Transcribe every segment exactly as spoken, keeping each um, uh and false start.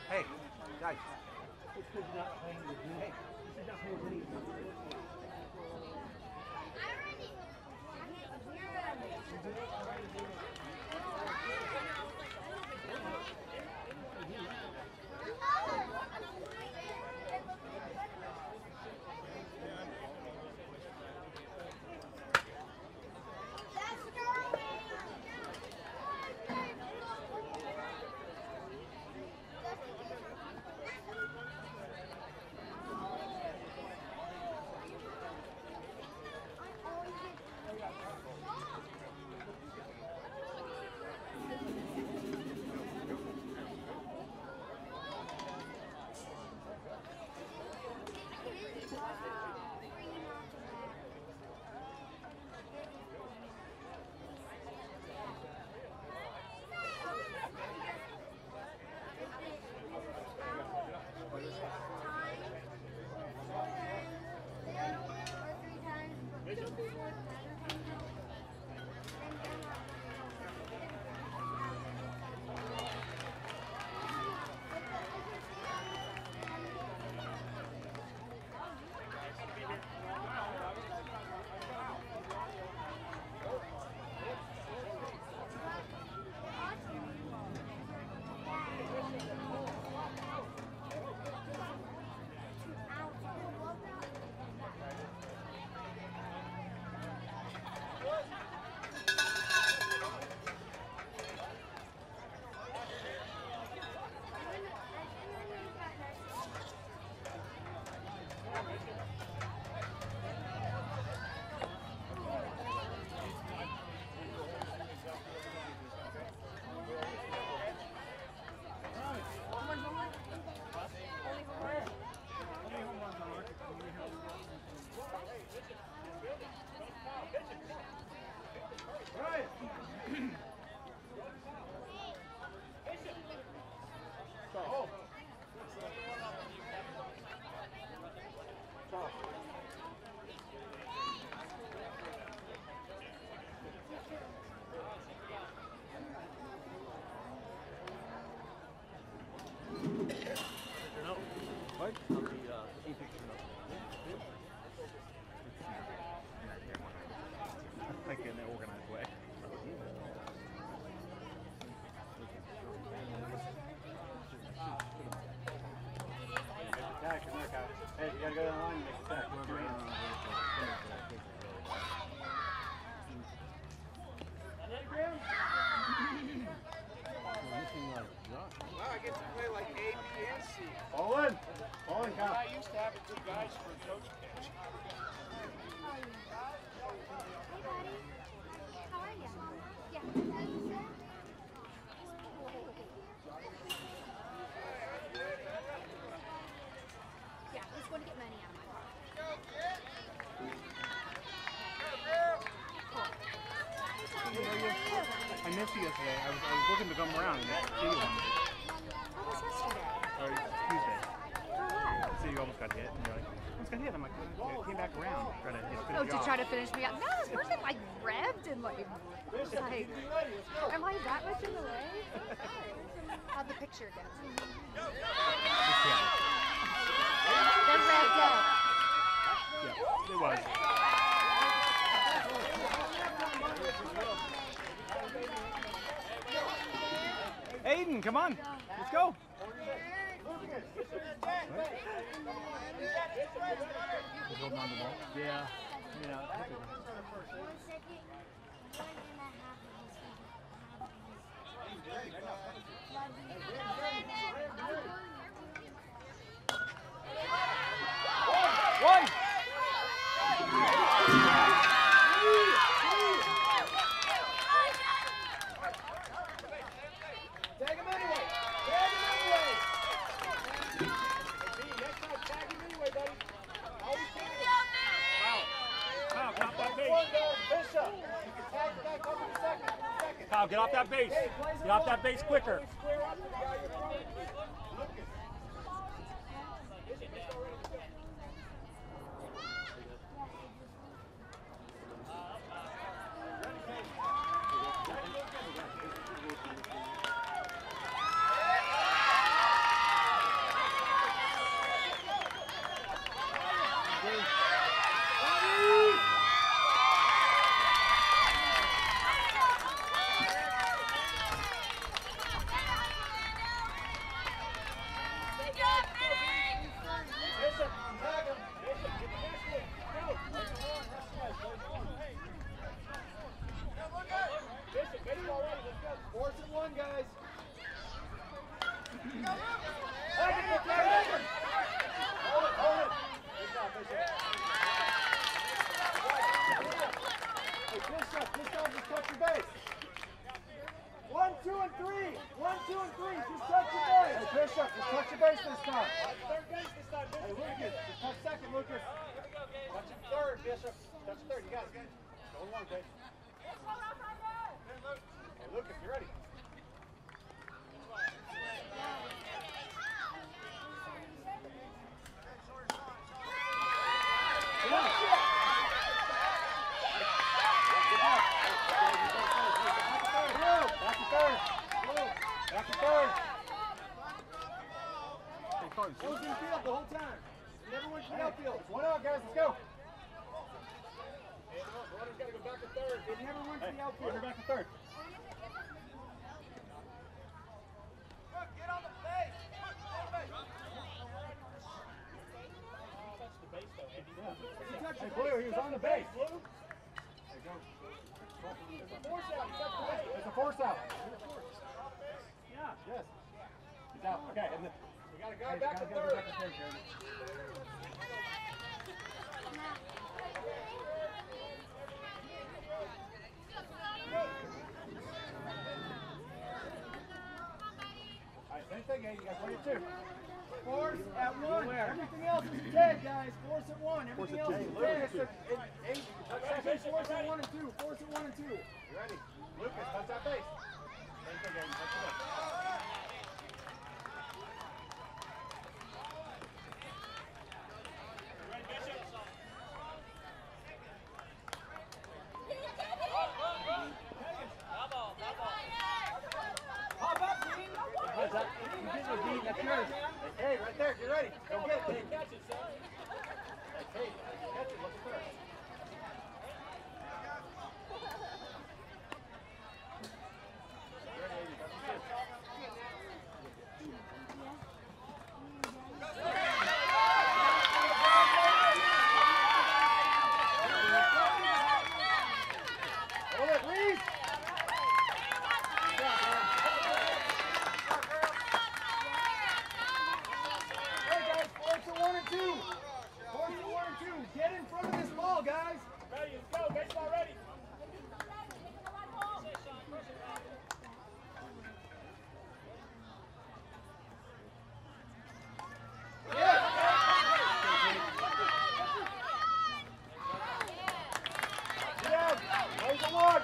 Hey, guys. It's because you're not playing with me. Hey, this is not playing with me. Like in an organized way. Attack, come here, Kyle. Hey, you gotta go down the line and make attack. Wow, I get to play like A, B, and C. Ball in. Ball in, Kyle. I used to have two guys for coach pitch. How are you? Yeah. Yeah, just want to get money out of my pocket. I missed you yesterday. I was, I was looking to come around and see you. What was yesterday? Or Tuesday. For what? So you almost got hit. And you're like, almost got hit. I'm like, I came back around. Try to hit, Oh, to try to finish me up? No, this person like revved and like, was like, am I that much in the way? How'd the picture go? They're revved up. Yeah, it was. Aiden, come on. Let's go. He's holding on to the ball. Yeah. Yeah. One second, one and a half One. Tag him anyway. Tag him anyway. Hey, next time, tag him anyway, buddy. Always tag him. Kyle, get off that base. One down, Bishop. You can tag back up in a second. second. Kyle, get off that base. Get off that base quicker. Square up to the guy you're throwing. Lucas. two and three. Just touch your base. Hey, Bishop, just touch your base this time. Third base this time, Hey, Bishop. Lucas, just touch second, Lucas. Touch it third, Bishop. Touch third. You got it. Go one, Dave. Hey, Lucas, you ready? Goes in field the whole time. He never went to the outfield. One out, guys, let's go. Hey, no, runner's got to go back to third. He never went to the outfield. Runner back to third. Get on the base. Touch the base, though, Andy. Hey, Blue, he was on the base. Blue. There you go. It's a force out. He touched the base. It's a force out. Yeah. Yes. He's out. Okay, and then. We got a Hey, guy back to gotta go third. back to third, Jeremy. All right, same thing, Andy. You got twenty-two. Force at one. Beware. Everything else is dead, guys. Force at one. Force Everything at else two. is Lucas, dead. it's a- it- Andy, touch Ready, second. Bishop, Force ready. at one and two. Force at one and two. You ready? Lucas, touch that base. Same thing, Andy. Touch the base. That's that. You get your beat, that's yours. Hey, right there, get ready. Go get it, Dave. Catch it, son. Hey, catch it, look at first. Hold it, Reese! Hey guys, force at one and two. Force at one and two. Get in front of this ball, guys. Ready, let's go. Baseball ready. Yeah, raise the Lord.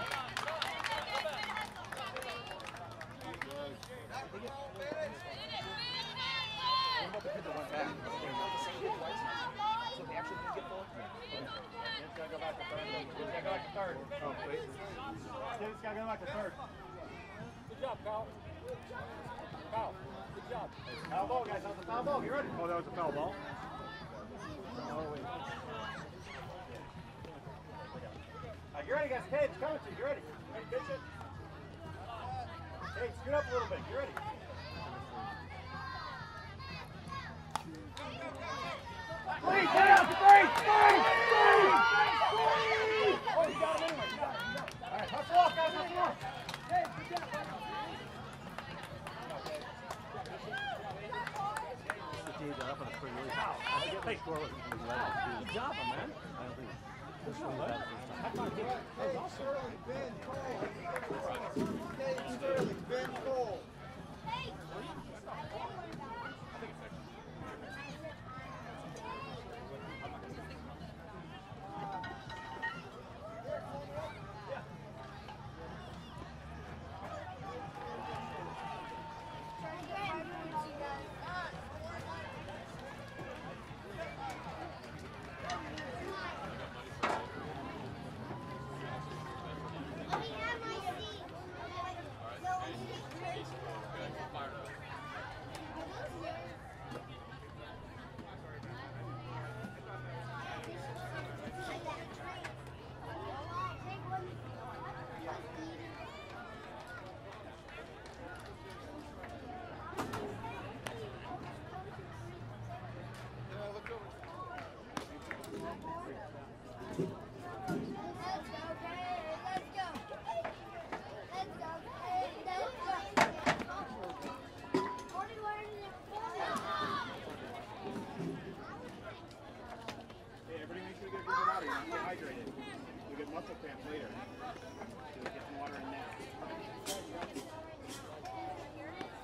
It's gotta go back to third. It's gotta go back to third. Oh, wait. It's gotta go back to third. Good job, Kyle. Kyle, good job. Foul ball, guys. That was a foul ball. You ready? Oh, that was a foul ball. Oh, wait. Uh, you ready, guys? Cage, coming to you. You ready? Ready, Bishop? Cage, scoot up a little bit. You ready? Three, get out to three! Three! Three! Three! Oh, you got him anyway. You got him. You got him. All right, hustle off, guys. Hustle off. Hey, good job, buddy. Good job, man. Sterling, Ben Cole. Dave Sterling, Ben Cole. Hey, everybody make sure you get good water. You're not dehydrated. You'll get muscle cramps later. So get some water in now.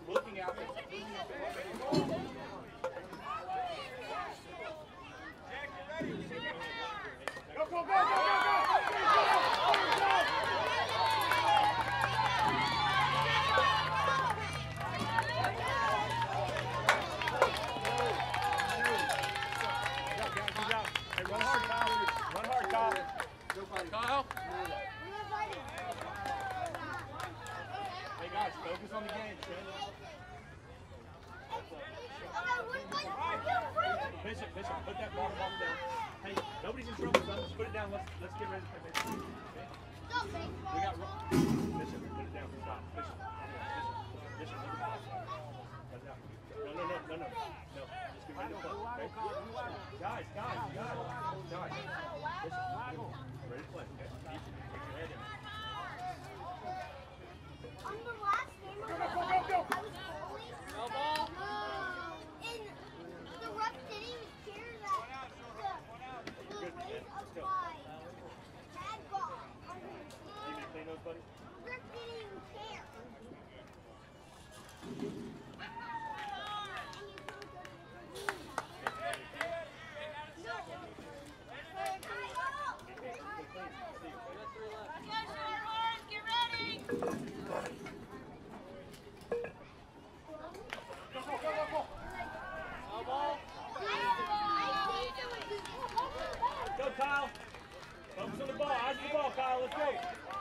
looking out there. Go, go, go, go, go, go! Hey, run hard, Kyle. Run hard, Kyle. Kyle. Hey, guys, focus on the game, okay? Bishop, Bishop, put that ball down. Hey, nobody's in trouble, son. Just put it down. Let's let's get ready for this. Okay? We got Bishop, put it down. Stop. Bishop. Bishop. Bishop, put it down. Put it down. No, no, no, no, no. No. Just get ready to play. Okay? Guys, guys, guys. Guys. Bishop, ready to play. Okay? Take your head in. On the last game of the night, I was goalie. No ball. And the ref didn't even care that the, the weight of my bad ball on the You need to clean those, buddy? ref didn't even care. Go, Kyle. Focus on the ball. Eyes on the ball, Kyle. Let's go. Hey,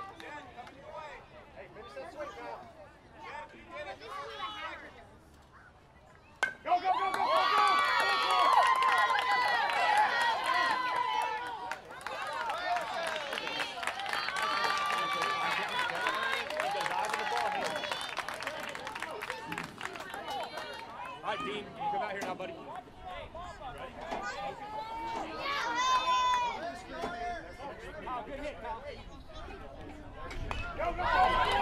finish that swing, Kyle. Go, go, go, go, go, go! All right, Dean, you come out here now, buddy. Kyle, good hit, Kyle. Go, go, go, go, go!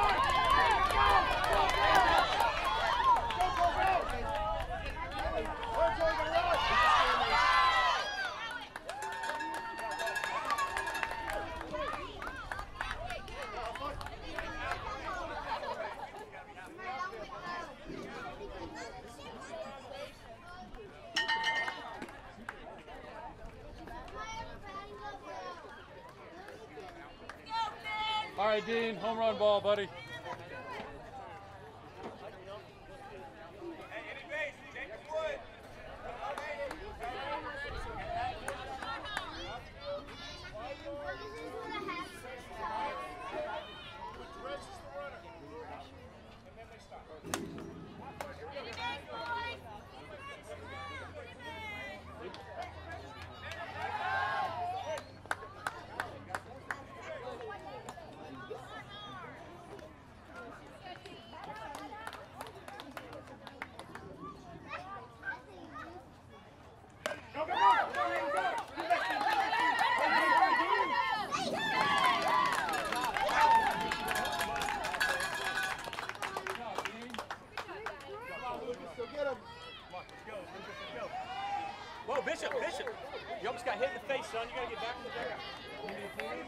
All right, Dean, home run ball, buddy. Whoa, Bishop, Bishop. You almost got hit in the face, son. You got to get back in the dugout.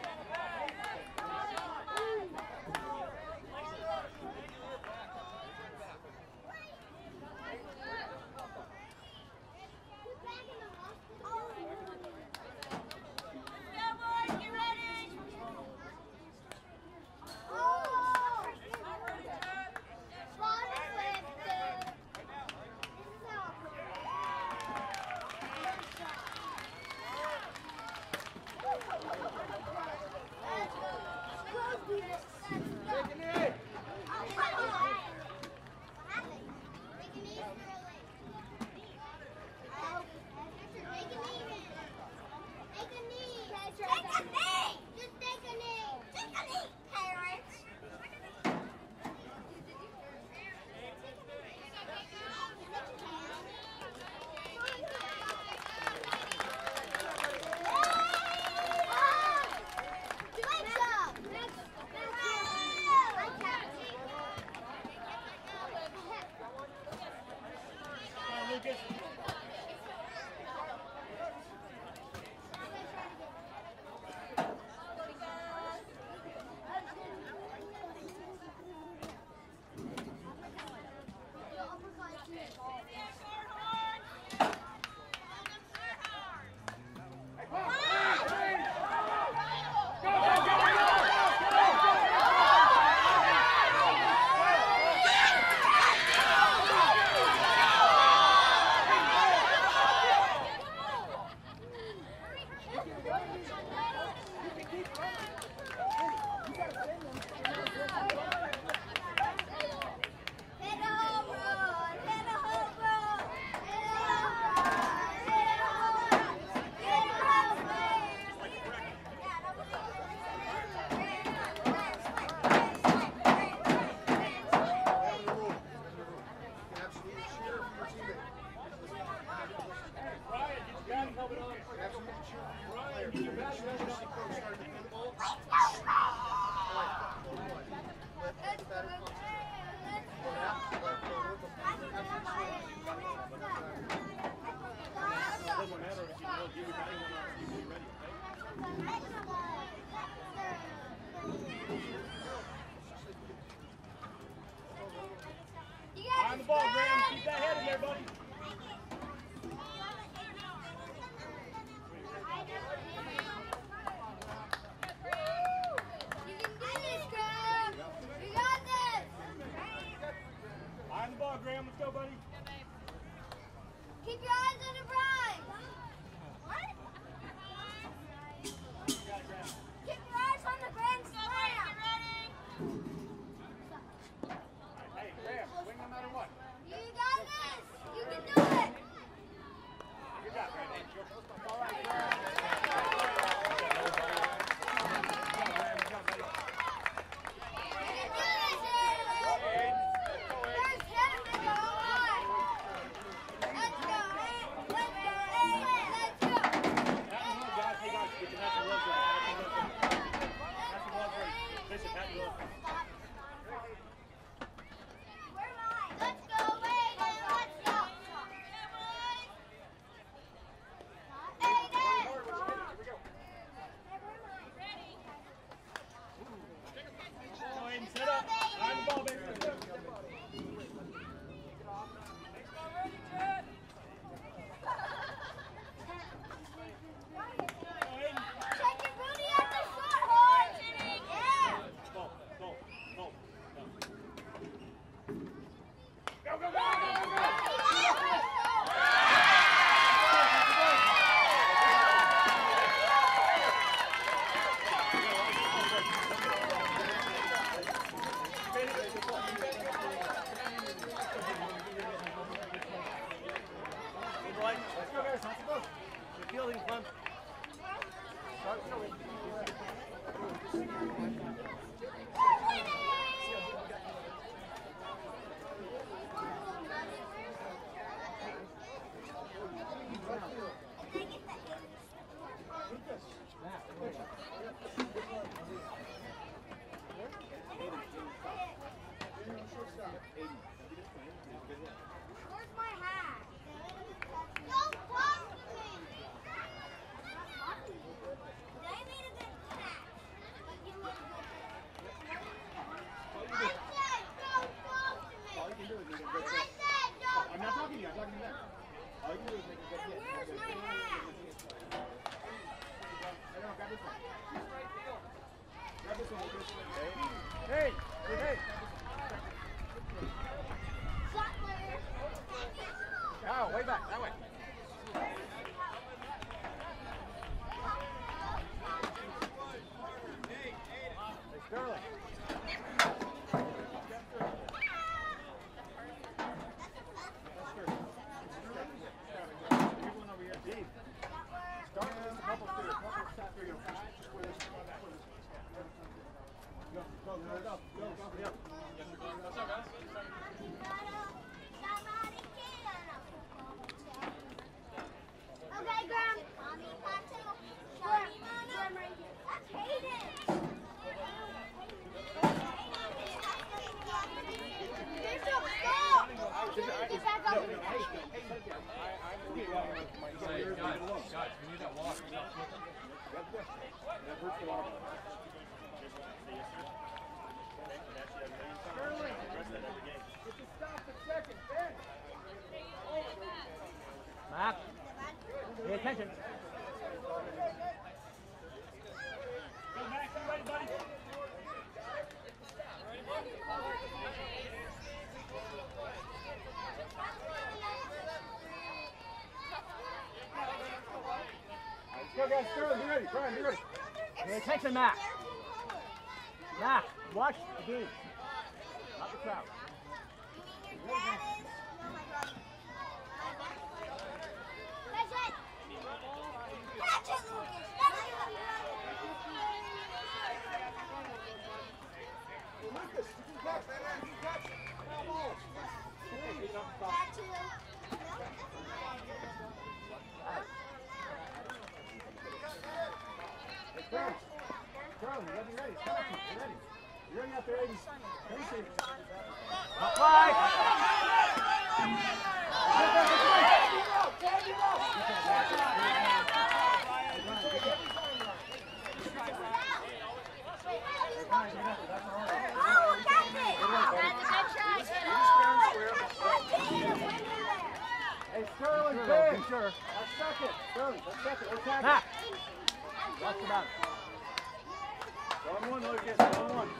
there, buddy. Eye on the ball, Graham. Let's go, buddy. Keep your eyes on the prize. What? Keep your eyes on the grand slam. Hey, Graham, win no matter what. You got this. You can do it. Good job, Graham. All right, Set up. Eye on the ball, baby. Let's go. Where's my hat? Don't talk to me. They made a good catch. But you made a good catch. I said don't talk to me. all you can do is make a good I catch. said don't I'm not talking to you, I'm talking to them. All you can do is make a good And catch. where's my hat? Hey, no, grab this one. Grab this one, we'll just- Hey, hey, hey. Shot player. Oh, way back, that way. Hey, Sterling. Okay, Graham. Mommy, Pato. Graham, Graham right here. That's Hayden. There's no stop. Get back up. Say, guys, guys, we need that water. Stop flipping. Mac, pay attention. Go, Max. You ready, buddy? Go, guys, Sterling, be ready. Brian, be ready. Pay attention, Mac. Mac, watch the game, not the crowd. You mean your dad is? No, my brother. Catch it. Catch it, Lucas. Catch it. Lucas, you can catch, man. You can catch. Come on. Catch it. Hey, Sterling. Sterling, you gotta be ready. Sterling, you ready. You're ready out there, Aiden. Come see. Up high. Oh, catch it. That's a good try. Oh, catch it. sure. That's second. Sterling, that's second. We're tagging. Max. Watch the back. One one, Lucas. One one.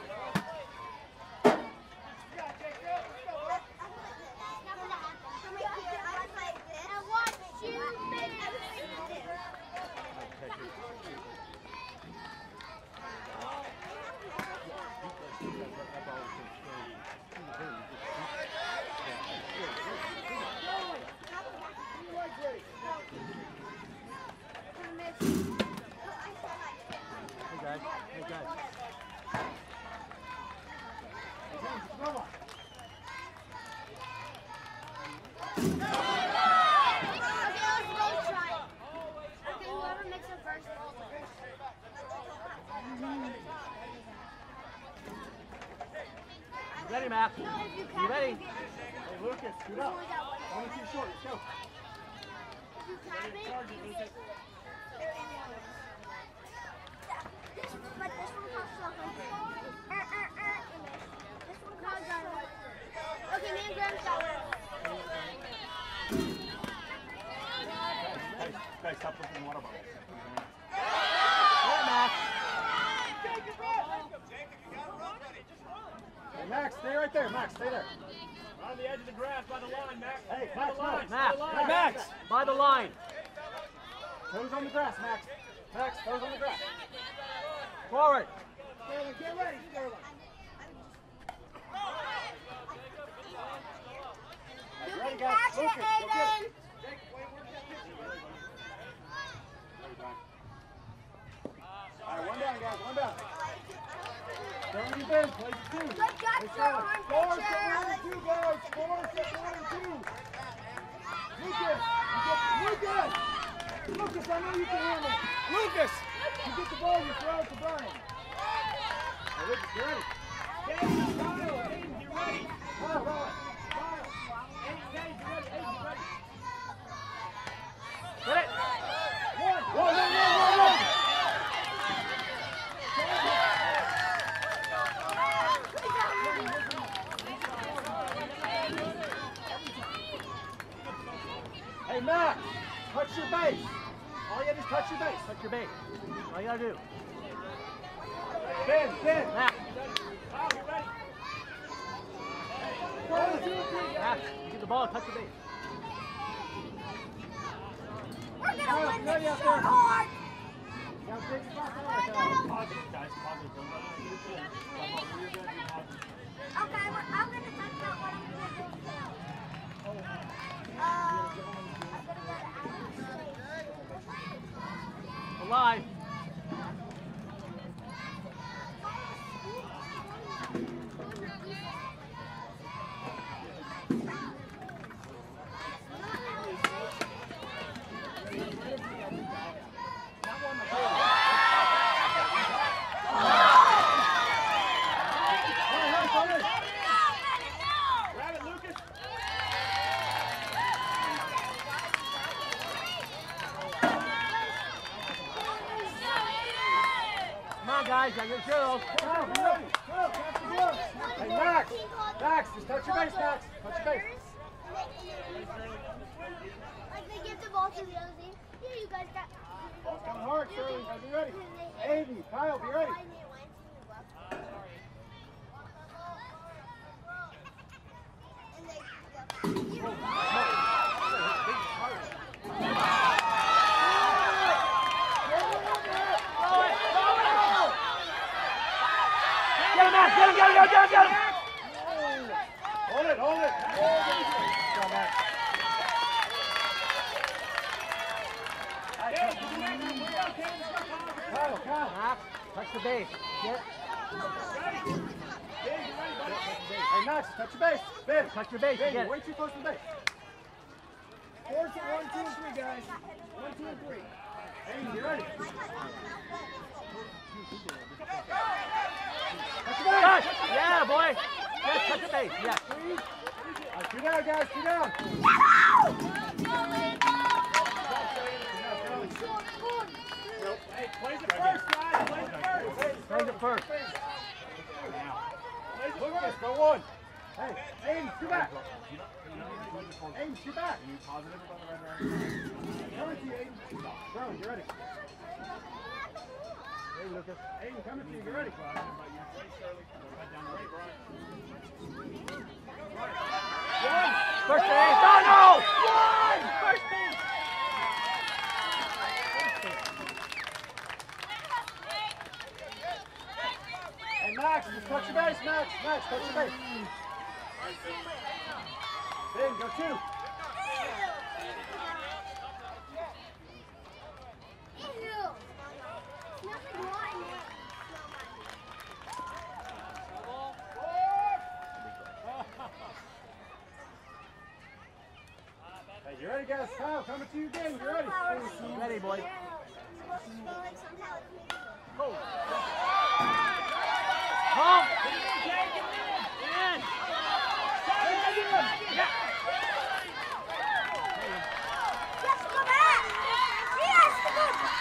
Hey guys. Hey guys. Ready, Max? You ready? Hey, Lucas, scoot up. Only too short. Let's go. But this one costs something. Uh, uh, uh. This one costs uh, okay, me and Graham got it. Guys, guys, stop looking water bottles. Hey, Max. Hey, Max, stay right there. Max, stay there. On the edge of the grass, by the line, Max. Hey, by Max, the line, Max. by the line. Hey, Max. By the line. Toes on the grass, Max. Max, toes on the grass. Forward. Sterling, get ready, Sterling. You Ready, can guys. catch it, Lucas, go get Aiden. it. All right, one down, guys. One down. Don't leave in. Play the two. Let's go, Hey, Sterling. Sterling. Four, set one, and two, guys. Four, set one, and two. Lucas, you get, Lucas. Lucas, I know you can handle it. Lucas, you get the ball, you throw it to Brian. Hey, Lucas, you ready? Aiden, Kyle, Aiden, you ready? Kyle, Kyle. Aiden, Aiden, you ready? Aiden, you ready? Get it. One, one, one, one, one, one. Hey, Max, touch your base. All you gotta do is touch your base. Touch your base. All you gotta do. Ben, Ben. Max. Kyle, you ready? One, two, three. Max. You get the ball. Touch your base. We're gonna Kyle, win ready this out so there. hard. Now, big spot there, We're Kyle. gonna- Positive, guys, positive. Don't let them get in. Come on, you're good, you're positive. Okay, we're, I'm gonna touch out what I'm gonna do now. Uh, I'm gonna go to Alex. Alive. Grab it, Lucas. Come on, guys. I got zero. Kyle, be ready. Kyle, catch the ball. Hey, Max. Max, just touch your base, Max. Touch your base. Like they give the ball to the other team. Here, you guys got. Ball's coming hard, Sterling. Guys, be ready. Aiden, Kyle, be ready. Get him, Max. Get him, get him, get him, get him, get him. Hold it, hold it. Good job, Max. Kyle, Kyle. Max. Touch the base. Get. Hey, Max, touch your base. Ben, Touch your base. Ben, Get you're it. way too close to the base. Force it, one, two, and three, guys. One, two, and three. Aiden, you ready? Touch your base. Touch. Yeah, boy. Yes, touch the base. Yes. Three. All right, two down, guys, two down. Hey, plays it first, guys. Plays it first. Plays it first. Lucas, go one. Hey, Aiden, two back. Aiden, shoot back. Are you positive about the red line? Coming to you, Aiden. Throw, you ready? Hey, Lucas. Aiden, coming to you, you ready? Right, Shirley. Right down the right, Brian. First base. Oh, no! One! First base. Hey, Max, just touch your base, Max. Max, touch your base. Ben, go two. Hey, you ready, guys? Kyle, coming to you again. You ready? Ready, boy. Go. Come. In. Yeah. Yes, go back! Yes, go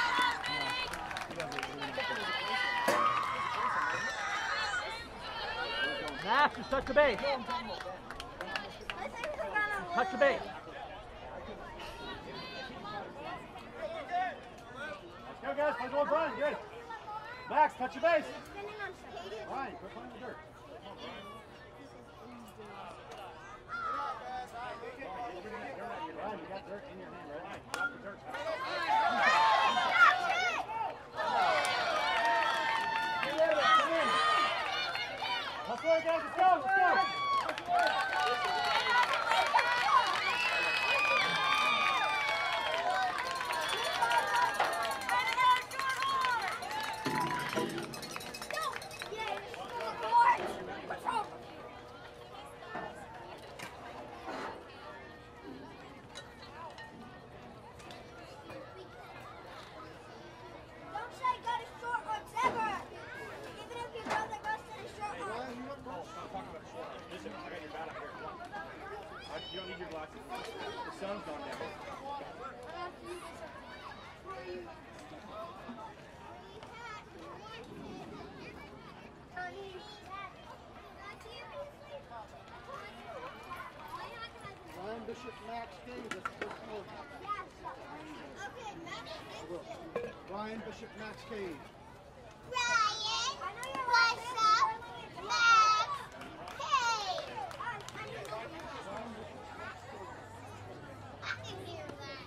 Max, just touch the base. Touch the base. Let's go, guys. Play ball, Brian. You ready? Max, touch your base. Brian, quit playing the dirt. Brian, you got dirt in your hand, right? Drop the dirt. Let's go, guys. Let's go. Let's go. Don't say go to short or ever. Even if your brother goes to the short or. Stop talking about the short. Listen, I got your bat up here. Come on. I, you don't need your glasses. The sun's gone down. Ryan Bishop, Max Cage. That's the first one. Okay, Max. Ryan Bishop, Max Cage. Ryan, what's up? Max, hey! I can hear that.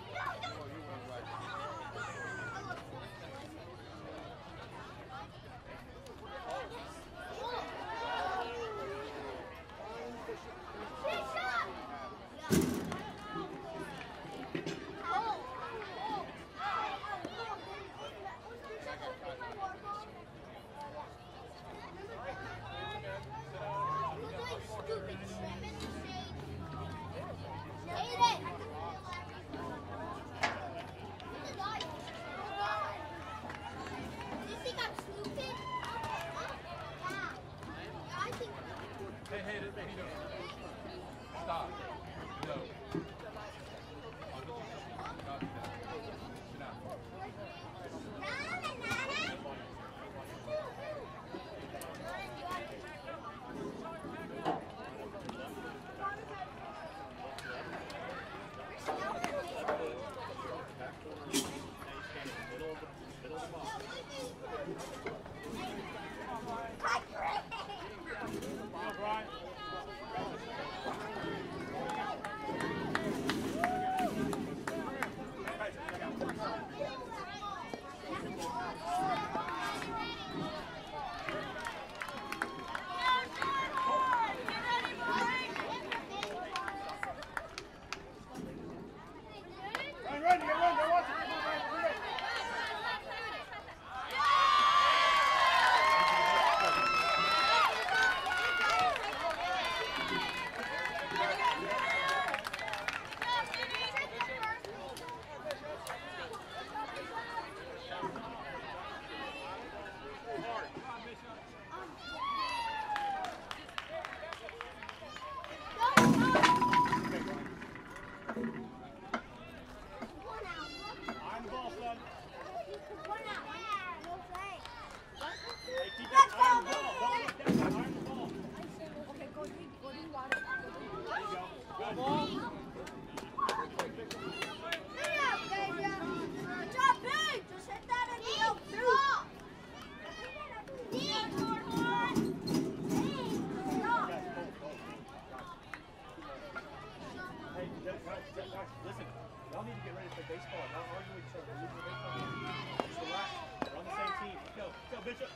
Guys, listen. Y'all need to get ready to play baseball. Y'all argue with each other. We're losing the baseball game. Just relax. We're on the same team. Let's go. Let's go, Bishop.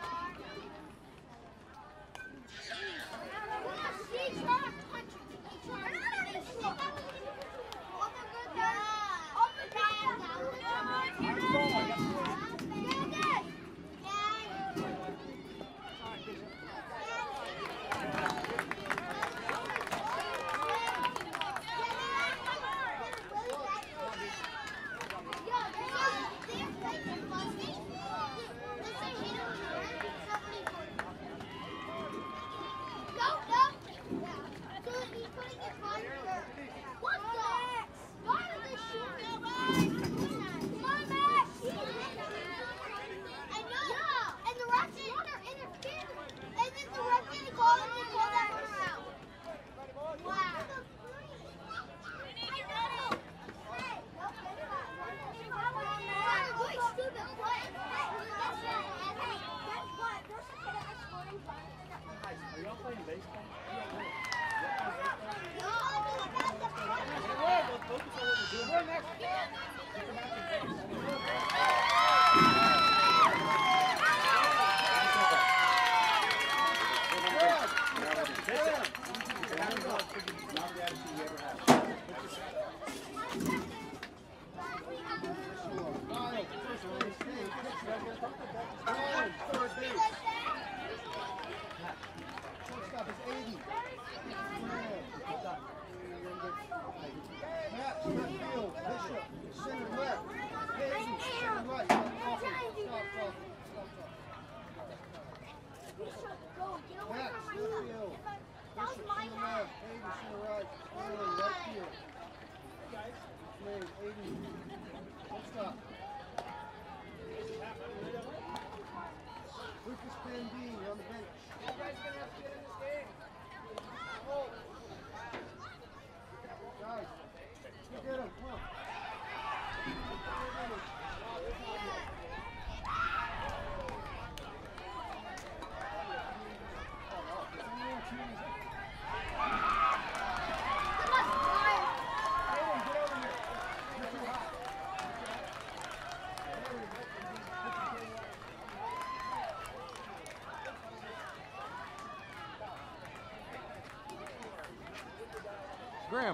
Graham.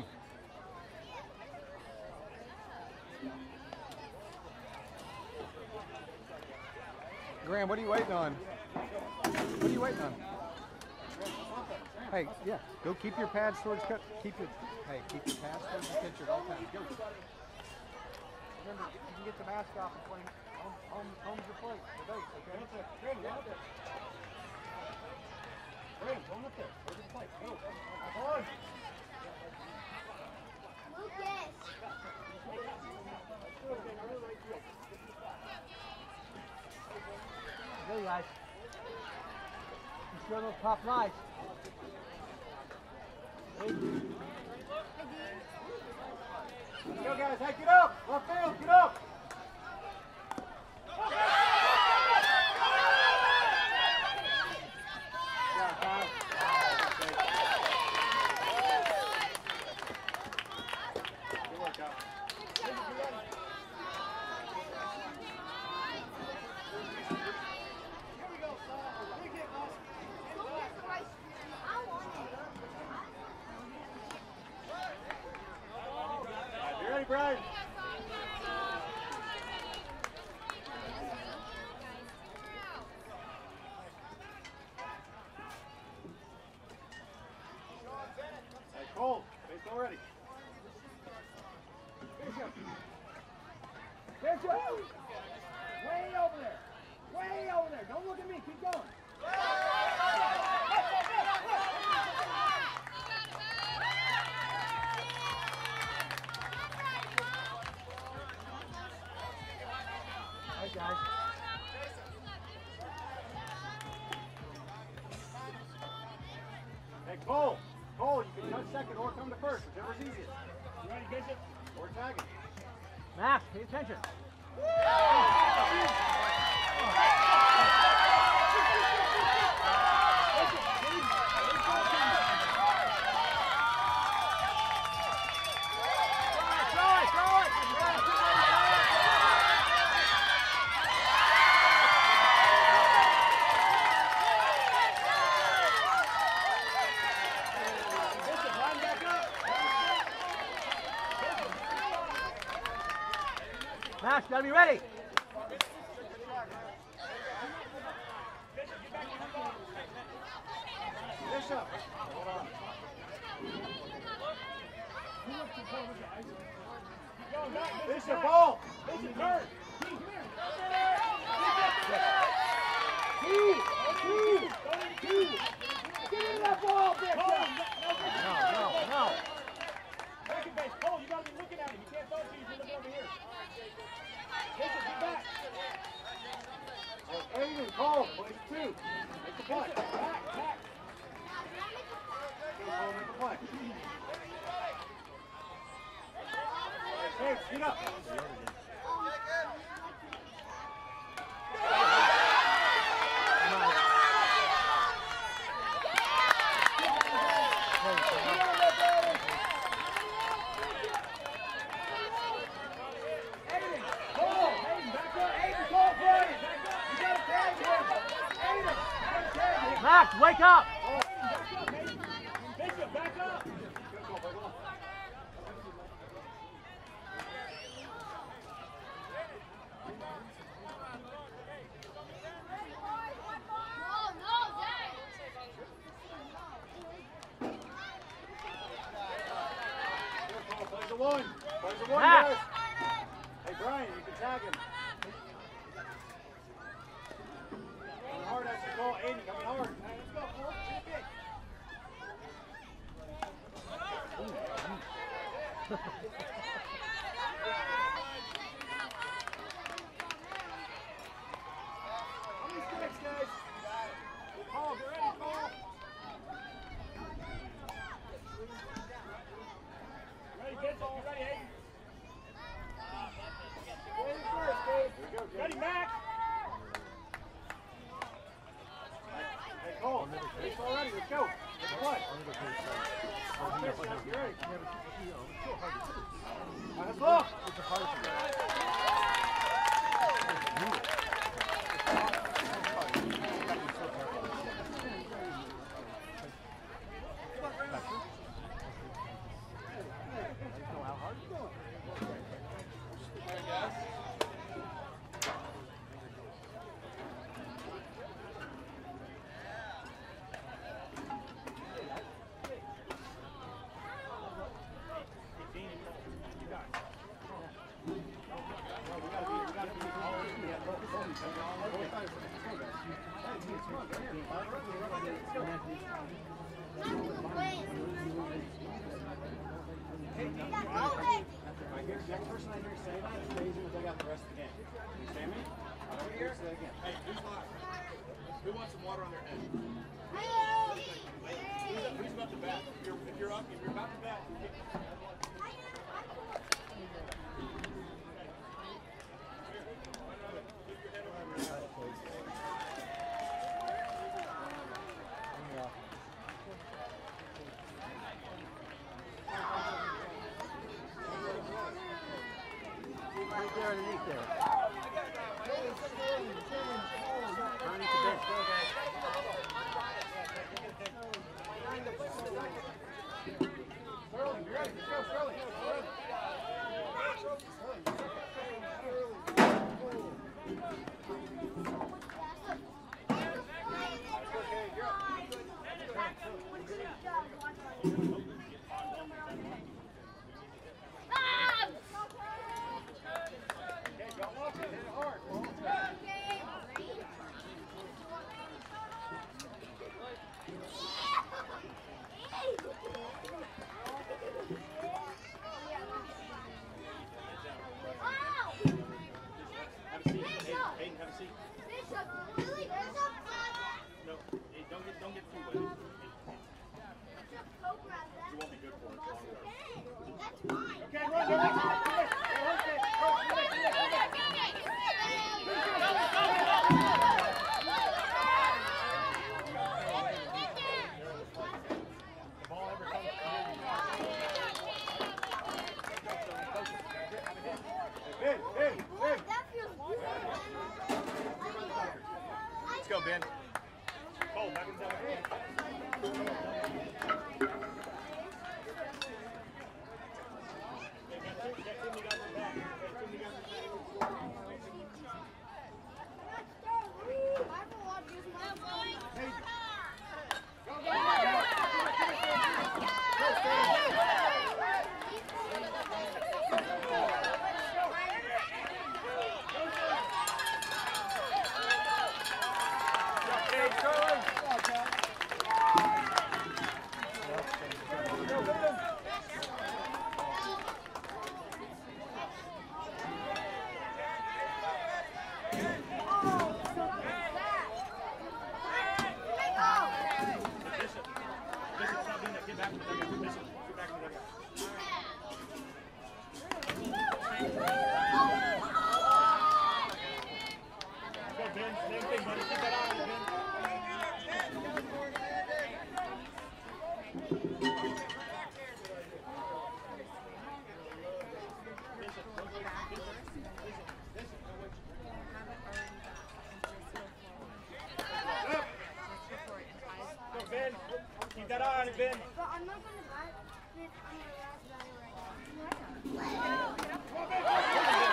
Graham, what are you waiting on? What are you waiting on? Hey, yeah, go keep your pads towards cut. Keep your, hey, keep your pads towards the pitcher at all times. Go. Remember, you can get the mask off and play home, home, home's your plate. The base, okay? Graham, go up there. Graham, go up there. Where's the plate? Go. Come on. Lucas. There, guys. You show those top lights. Let's go, guys. Hey, get up. Left field, get up. Yeah, Kyle. Good work, Kyle. You ready, Brian? Hey, Cole, baseball ready. Bishop. Bishop! Way over there. Way over there. Don't look at me. Keep going. Hey, guys. Hey, Cole. Cole, you can touch second or come to first, whichever's easiest. You ready, Bishop? Or tag it. Max, pay attention. Max, gotta be ready. Bishop. Bishop, ball. Bishop, turn. Two. Two. Two. Get in that ball, Bishop. No, no, no. Second base, Cole, you gotta be looking at him. You can't throw it to you if you're looking over here. Bishop, get back. Aiden, Cole, place two. Make the play. Back, back. Cole, make the play. Hey, speed up. Max, wake up. Bishop, back up. Plays a one. Plays a one, Max. guys. Hey, Brian, you can tag him. Coming hard at you, Cole. Aiden, coming hard. Hey, let's go, Cole. Kick it. How many strikes, guys? Cole, get ready, Cole. Ready, kids? You ready, Aiden? Ready first, Dave. Here we go, Dave. Ready, Max? Hey, Cole. Baseball ready. Let's go. Get the play. Pitch, guys, get ready. All right, let's look. Next person I hear say that stays in the dugout the rest of the game. You understand me? I'll never hear say that again. Hey, who's live? Who wants some water on their head? Who's, who's about to bat? If you're, if you're up, if you're about to bat, you get... Right there underneath there. Underneath the bench. Sterling, you ready? Let's go, Ben. But I'm not gonna buy it. I'm gonna last buy it right now.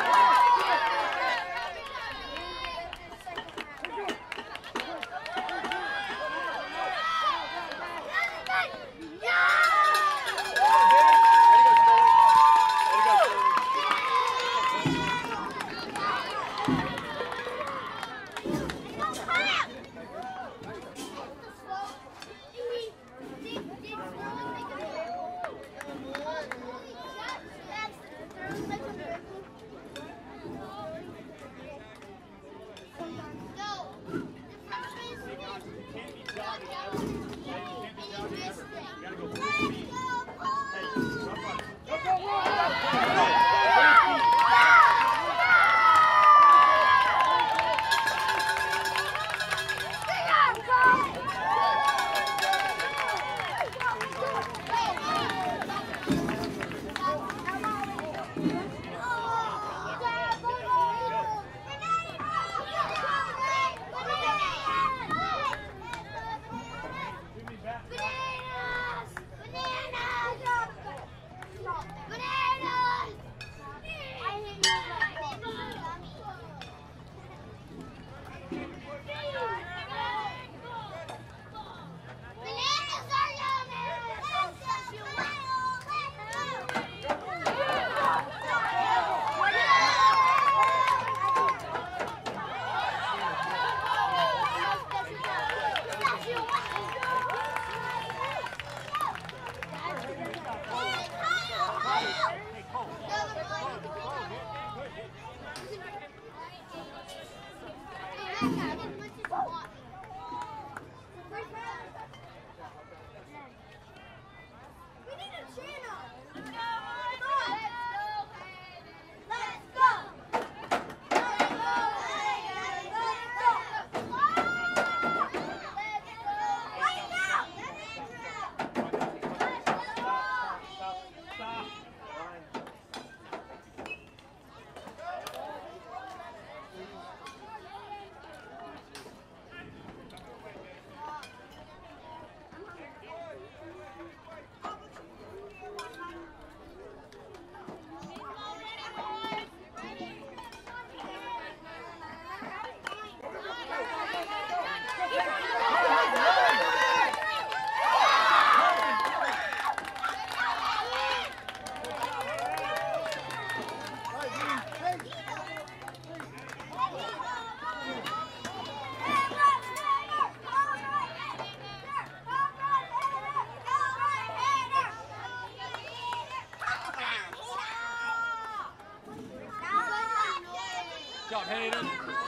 job, Hayden.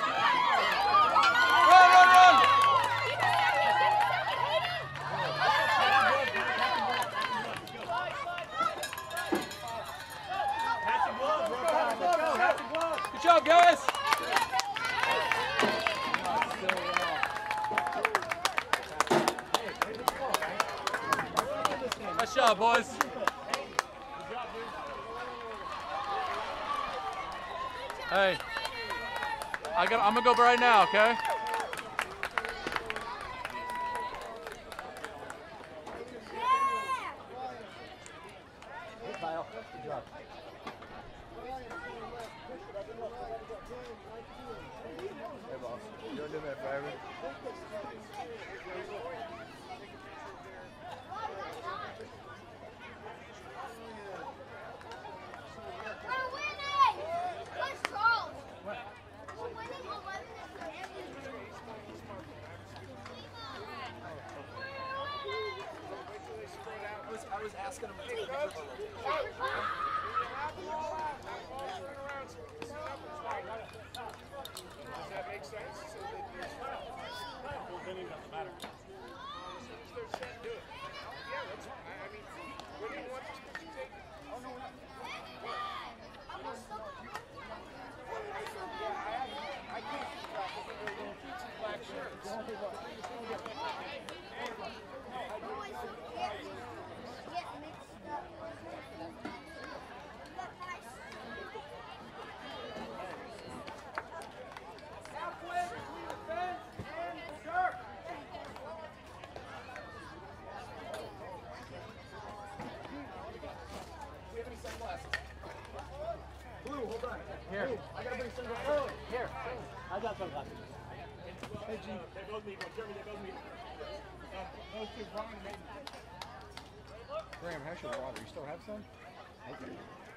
Run, run, run! Good job, guys! Nice job, boys. Hey, I got. I'm gonna go right now, okay? Hey, Kyle. Good job. Hey, boss. You don't do that forever. We're winning! Where's Charles? We're winning eleven to three. I was, I was asking him to take a picture. Does that make sense? So that there's Well, then it doesn't matter. they're set to do it. Yeah, that's fine. I, I mean, what do you want us to take? Oh, no, no. I can't keep track of it. They're going to teach some black shirts. Get mixed up. Blue, hold on. Here. Blue, I gotta bring single early. Here. I got sunglasses. Hey, G. They both need one. Jeremy, they both need one. Those two, Brian and Hayden. Graham, how's your water? You still have some? Okay.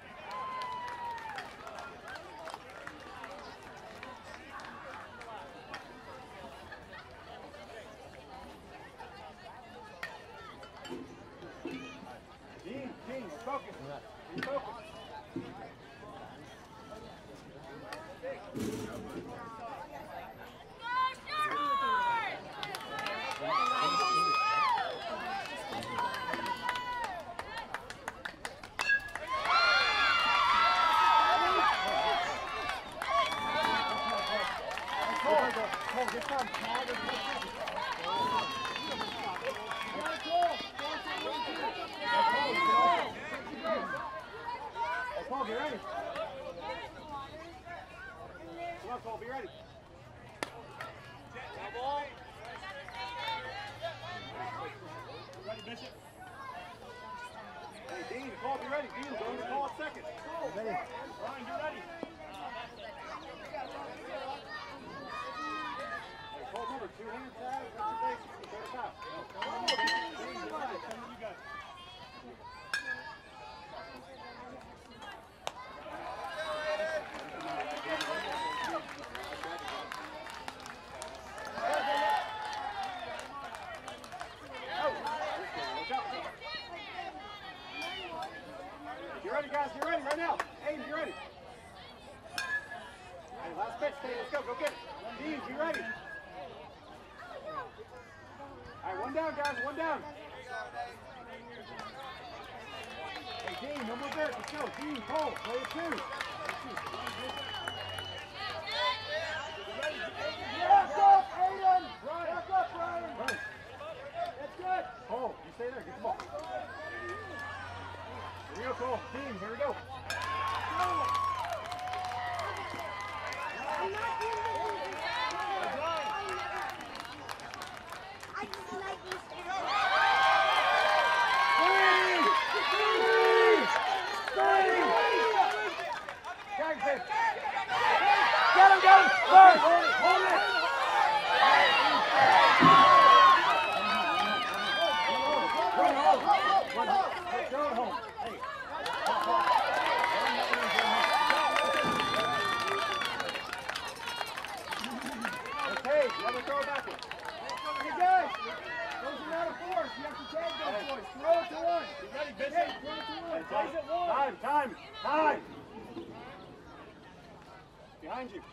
Dean, Dean, we're focused. Be focused. Paul, be ready. Come on, Paul, be ready. Ready, Bishop? Hey, Dean, Paul, be ready. Dean, go to Paul at second. Ready? Ryan, get ready. Hey, Paul, remember, two hand tag, that's your basic. You go to pass. Come on, Dean, you got it. Come on, you got it. Get ready, guys. Get ready right now. Aiden, get ready. Hey, last pitch, Steve. Let's go. Go get it. Dean, get ready. All right, one down, guys. One down. Hey, Dean, no more bits. Let's go. Dean, Cole, play it two. Back up, Aiden. Back up, Brian. That's good. Cole, you stay there. Get the ball. Here we go, Cole. Team, here we go. I just like this. Tag fit. Get him, get him. First. Hold it, hold it. Run home. Run home. Hey, go home. Hey. Okay, never throw it backwards. Hey, guys. Those are not a force. You have to tag those boys. Throw it to one. You ready, Bishop? Hey, throw it to one. Plays it one. Time, time, time. Behind you.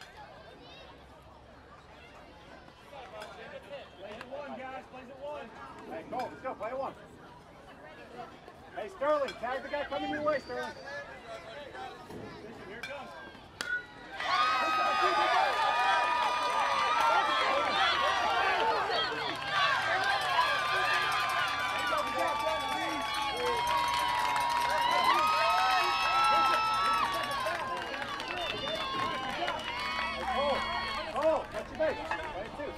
Plays it one, guys. Plays it one. Hey, Cole, let's go. Play it one. Hey, Sterling, tag the guy coming your way, Sterling. Bishop, here it comes. Hey, Cole, Cole, that's your base. Play it two.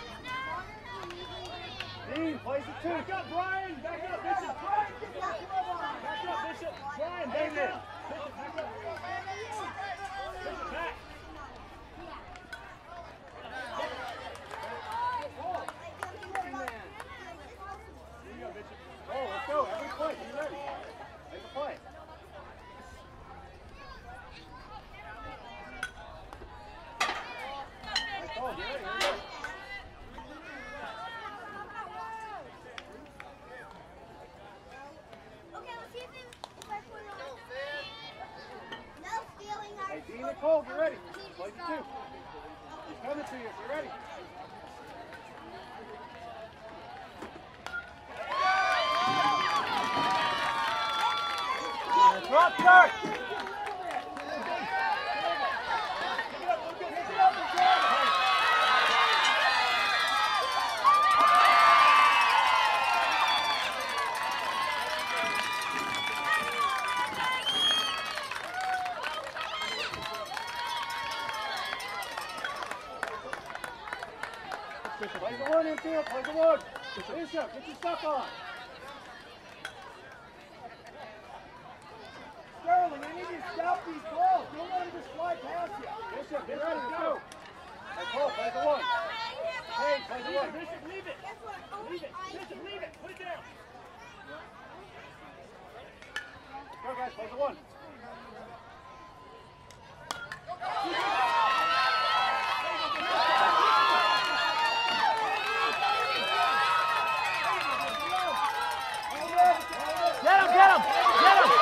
Dean plays it two. Back up, Brian. Back up, Bishop. Back up, Bishop. Brian, back Amen. up. Bishop, back up. Bishop, back. Here you go, Bishop. Cole, let's go. Every play, be ready. Make a play. Hey, Cole, get ready. Here we go. Okay, let's see if, it, if I put it on. No stealing our Hey, Dean and Cole, get ready. Play the two. He's coming to you. If you're ready. Drop start. Play the one infield, play the one. Bishop, get your stuff on. Sterling, I need you to stop these balls. Don't just fly past you. Bishop, get ready, let's go. Hey, Cole, play the one. Hey, play the one. Bishop, leave it. Leave it. Bishop, leave it. Put it down. Go, guys, play the one. Get him, get him, get him!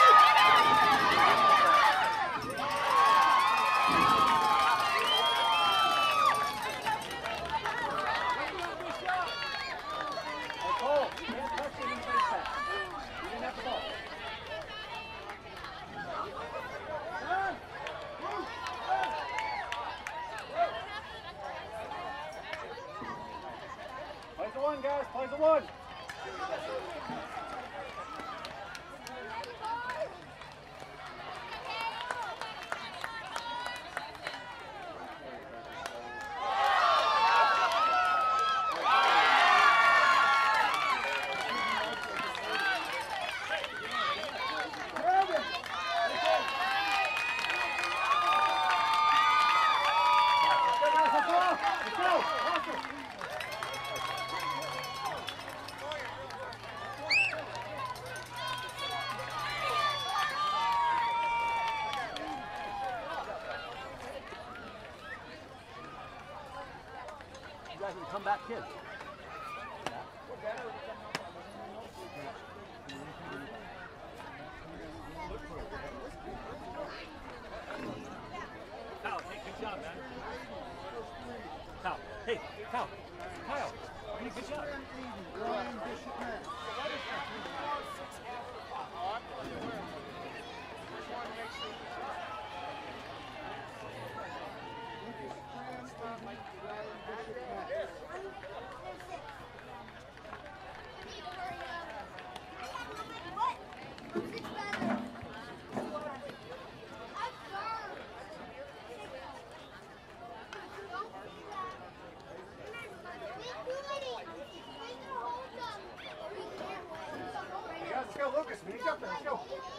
Hey, Cole, you can't touch him in the face pass. You didn't have the ball. Run! Move! Run! Play the one, guys, play the one. You guys are comeback kids. Kyle, hey, good job, man. Kyle, hey, Kyle, Kyle, you did a good job. Let's go, Lucas. We need to jump there. Let's go.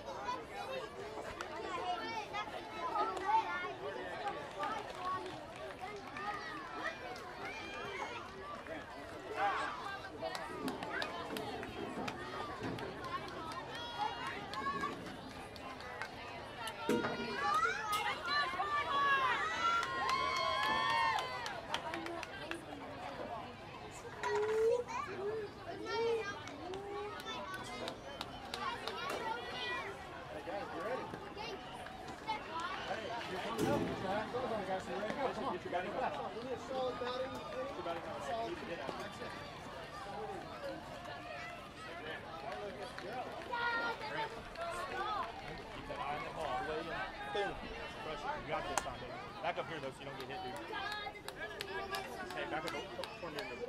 Back up here though, so you don't get hit, dude. Hey, back up. Don't turn me into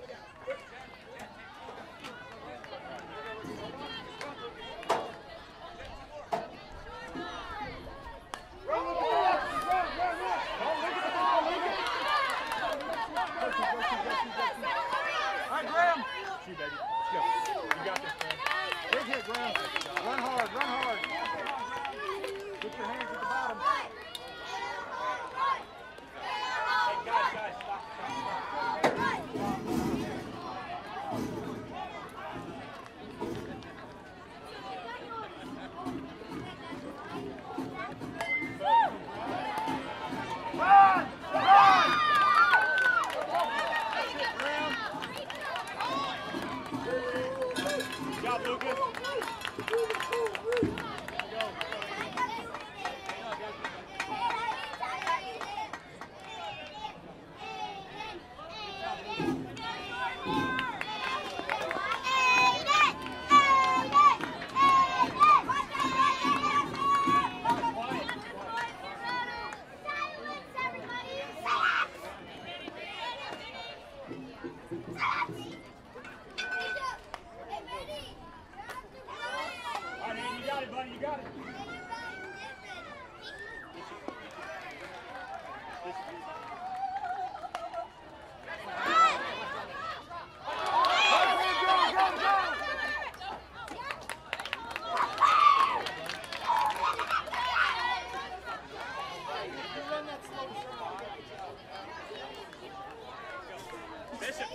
Run, Lucas, run, run, run. Don't look at the ball, Lucas. All right, Graham. shoot, baby. Let's go. You got this, man. Big hit, Graham. Run hard, run hard. Get your hands at the bottom. Hey, guys, guys, stop, stop, stop.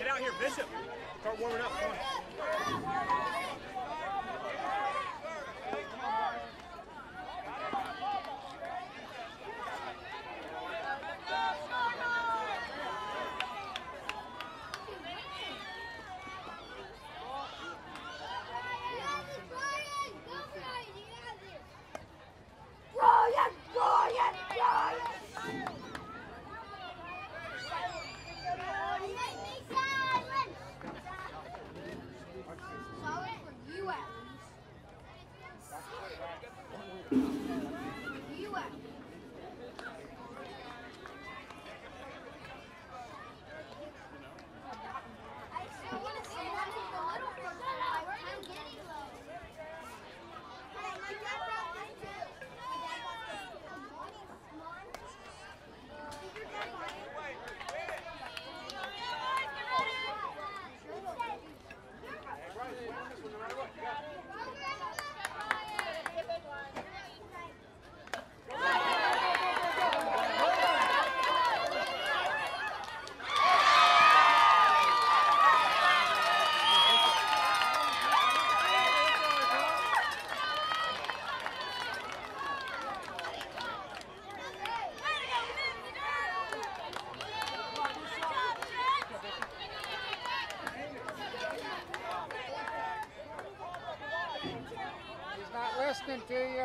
out here, Bishop. Start warming up. Come on. Brian, Brian, Brian! Listening to you.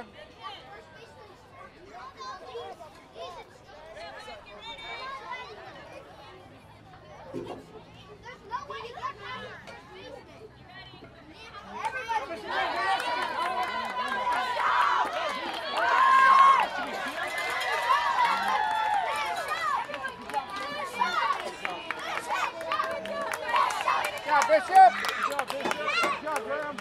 Yeah, Bishop. Good job, Bishop. Good job, Graham.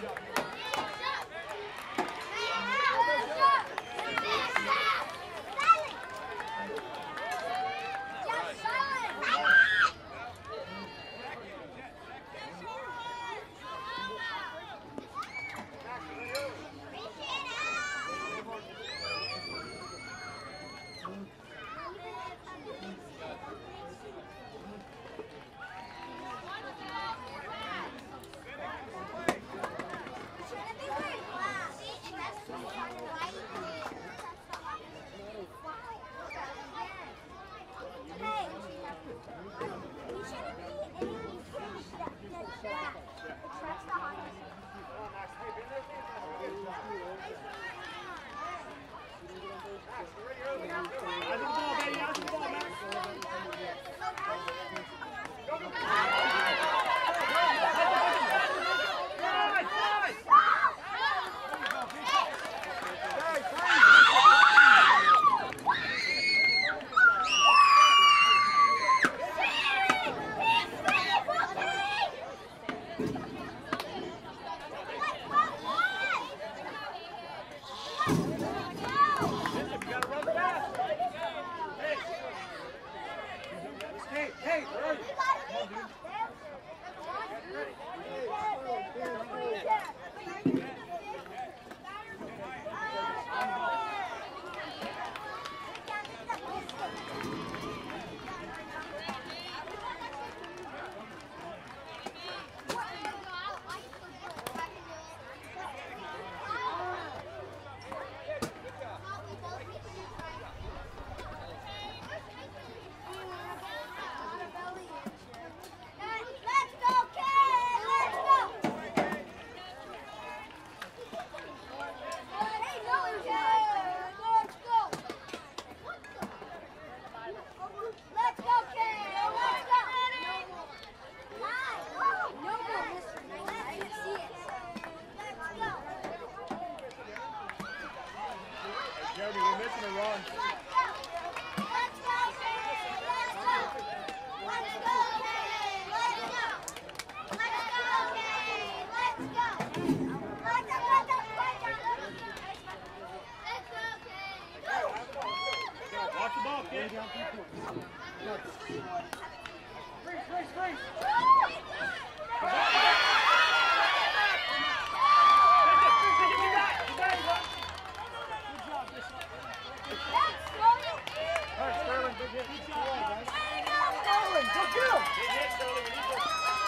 Sterling, good hit. Sterling, good kill. Good hit, Sterling.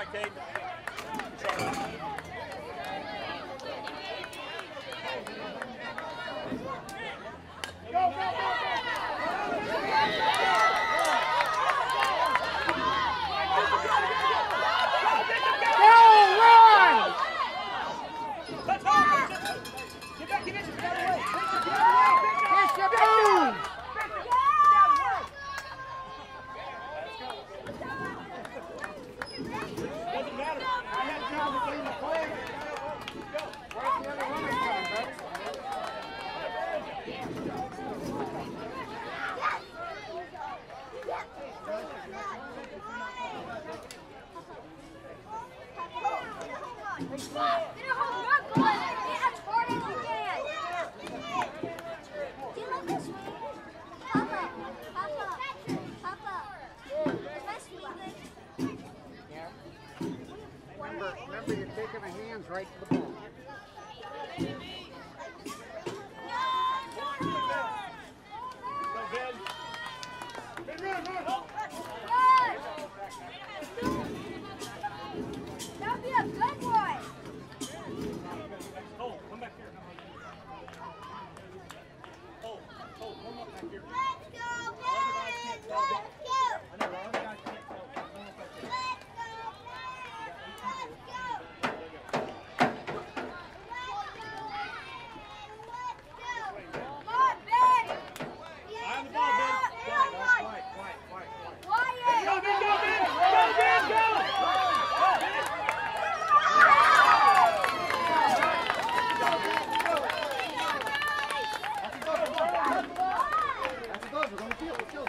back, Cade. Go, go, go, go! Remember, remember you're taking the hands right to the ball. That'd be a good one. Oh, come back here. Oh, oh, come up back here. Let's go, guys. Let's go. I know, all the guys can't tell. Come up back here. Let's go, guys. Let's go. I'm the ball, Ben. Quiet, quiet, quiet, quiet, quiet. Go, Ben, go, Ben! Go, Ben, go! That's a buzzer. We're going to field. Let's go.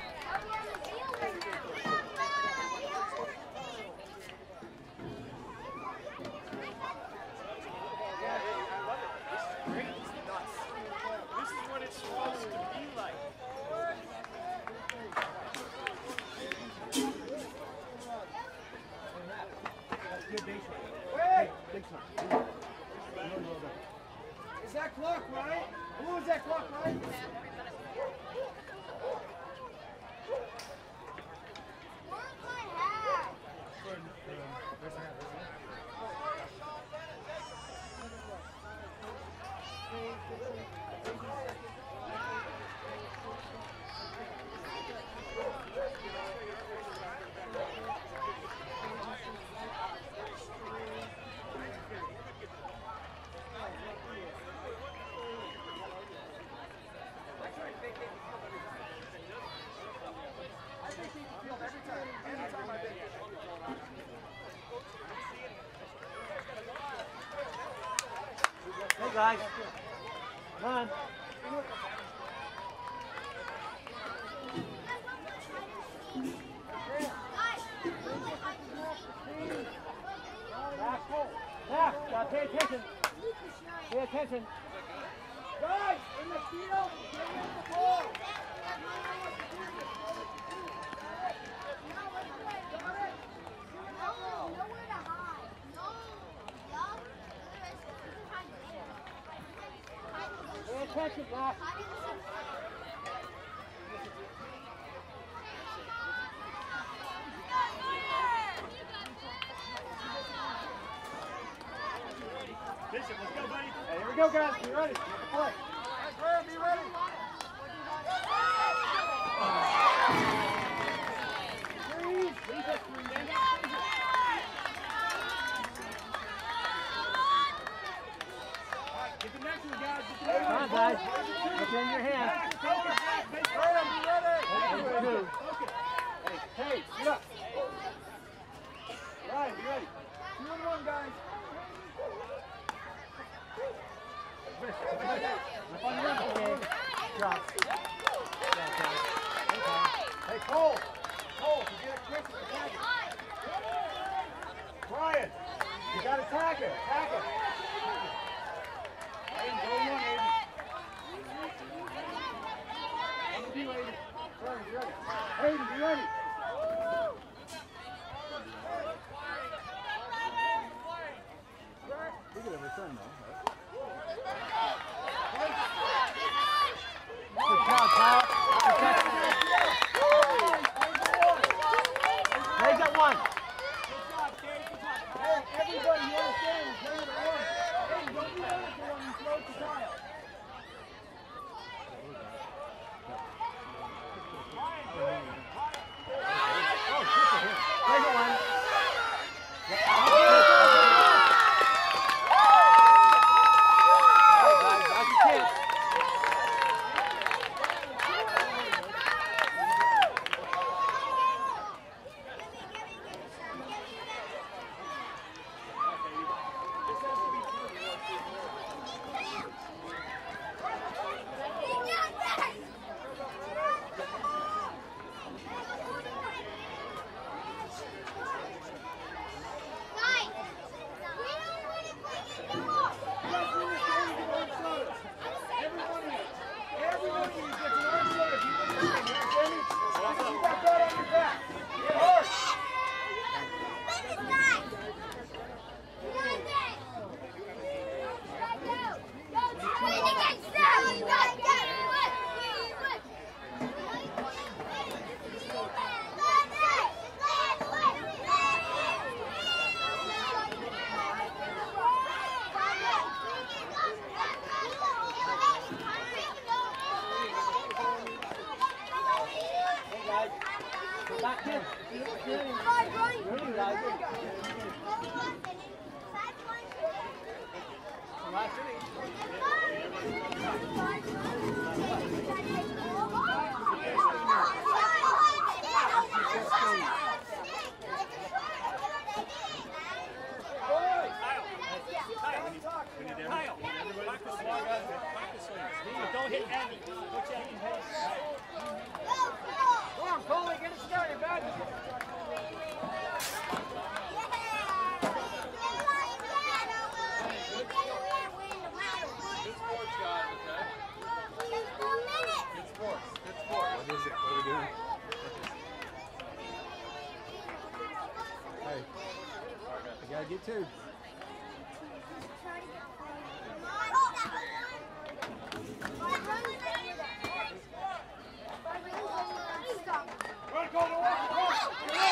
This is what it's supposed to be like. Wait! Is that clock right? Who is that clock right? Where's my hat? Hey guys, come on. Back, back, uh, pay attention. Pay attention. Guys, in the field, get in the ball. Nowhere to hide. No. Yup. Pay attention, Black. Bishop, let's go, buddy. Hey, here we go, guys. Be ready. Get the play. Graham, be ready. Freeze. Freeze that freeze. Get the next one, guys. Get the Come next on, one. guys. Look in your hand. Focus, focus. Graham, be ready. Hey, two. Hey, hey, get up. Ryan, be ready. Two and one, guys. Up on your run, okay. Drop. Hey, Cole. Cole, if you get a kick, attack it. Brian, you got to attack it. Attack it. Aiden, go in, Aiden. I'm with you, Aiden. Brian, be ready. Aiden, be ready. We could have returned though. Good job, Kyle. Good catch. Raise that one. Good job, kid. Last inning. Don't hit Andy. Coach Andy. Come on, Coley, get it started, bud. What is it? What are we doing? Hey, we gotta get two. Run, Colton, walk, walk.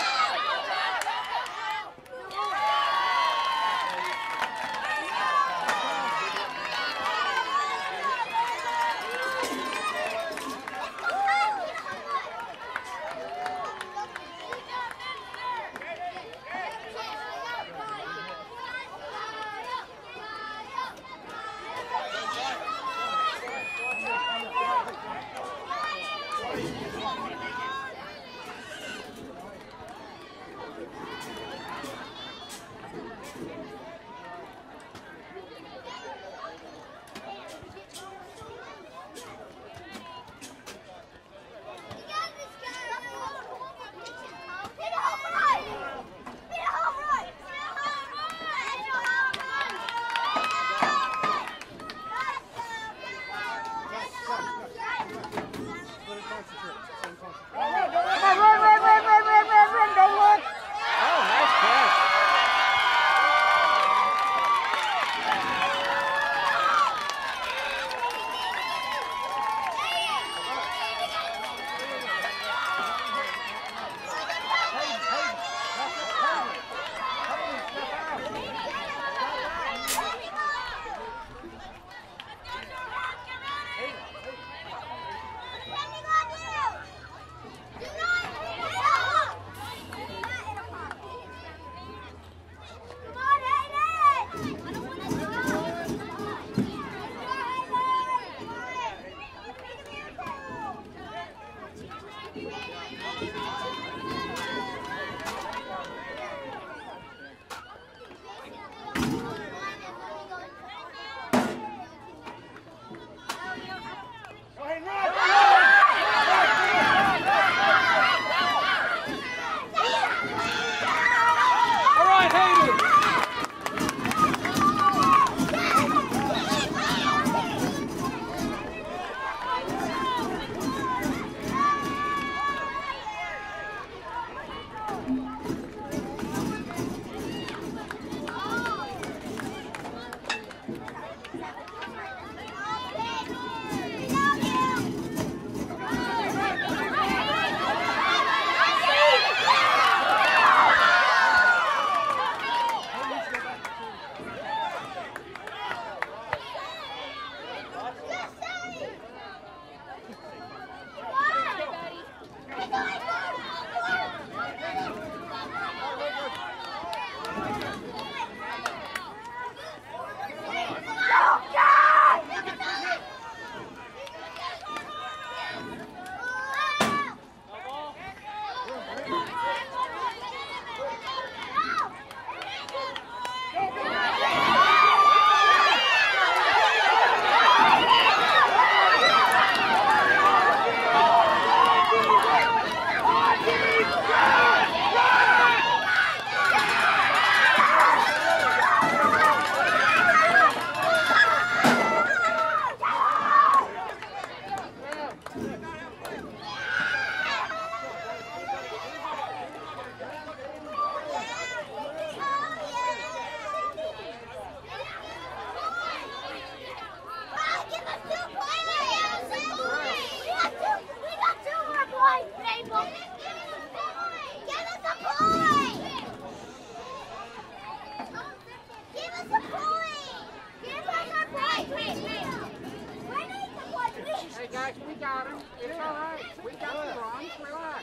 Hey guys, we got him. It's all right. We got the bronze. Relax.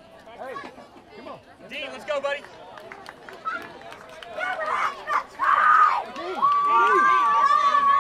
Hey, come on. Dean, let's go, buddy. Dean, Dean.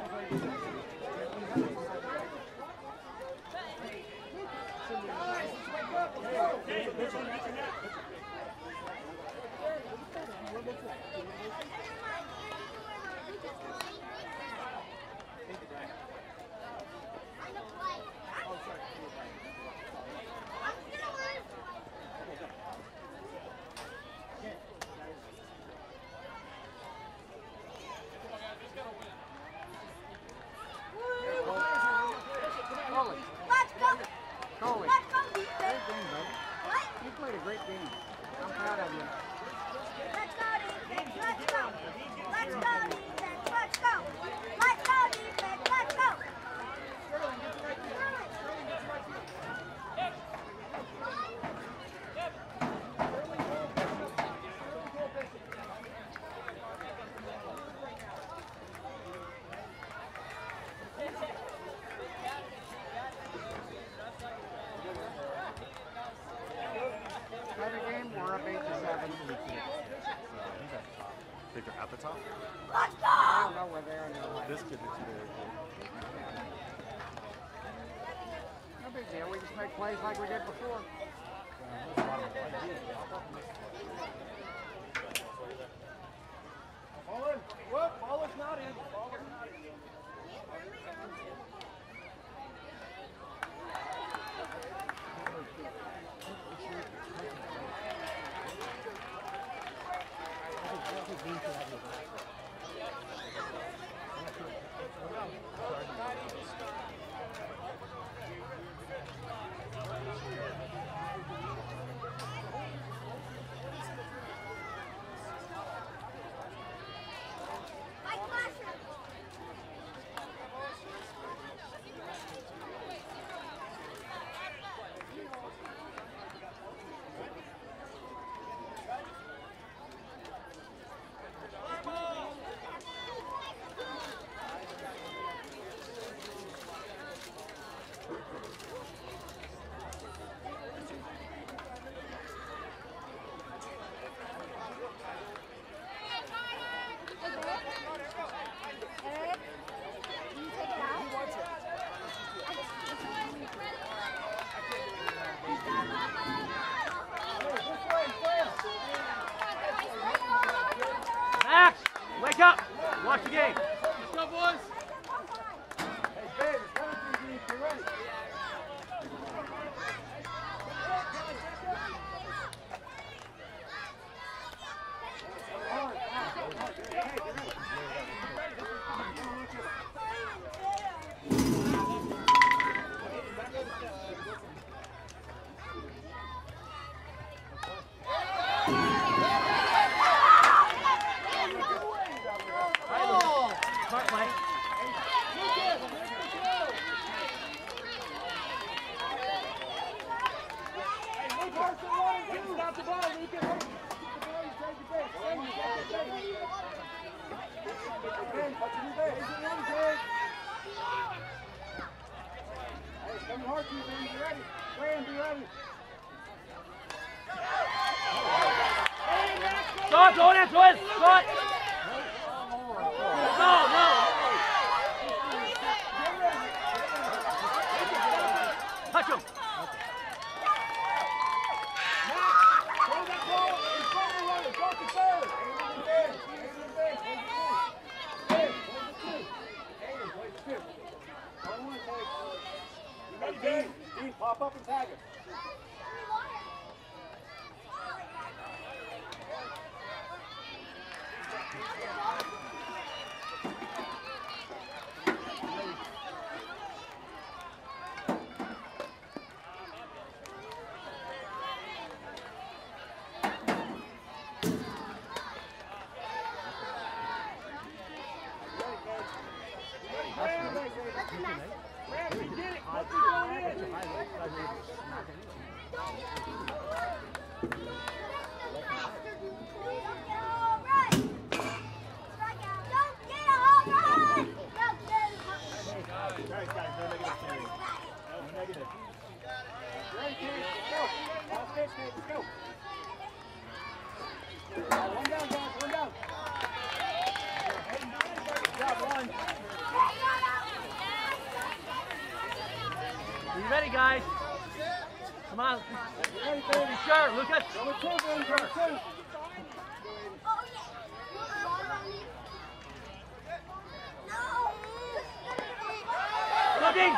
Coley, great game, bud. You played a great game. I'm proud of you. Let's go, defense. Let's go. Let's go, defense. Let's go. Let's go, defense. Let's go. Another game, we're up eight to seven. Think they're at the top? Let's go. I don't know where they are now. This kid looks very good. No big deal. We just make plays like we did before. Ball in. What? Ball is not in. Ball is not in. My classroom. Eric, can you take it out? Max, wake up. Watch the game. Let's go, boys. Hey, babe, it's coming through you. Get ready. Smart play. Stop the ball, Lucas. Keep the ball, you take the base. Hey, you take the base. Ben, touch your base. Raise it in, Ben. Hey, it's coming hard to you, Ben. Be ready. Graham, be ready. Stop, go in, twist. Stop. No, no. Touch him. Throw that ball in front of the runner. Go to third. Aiden to base. Aiden to base. Play the two. Aiden, play the two. One, one, take. You ready, Dean? Dean, pop up and tag him. That's a massive. Graham, we did it. Let's go in. ready, guys. Come on. Ready, baby. Sure, Lucas. Number two, baby. Number two. Go, Dean.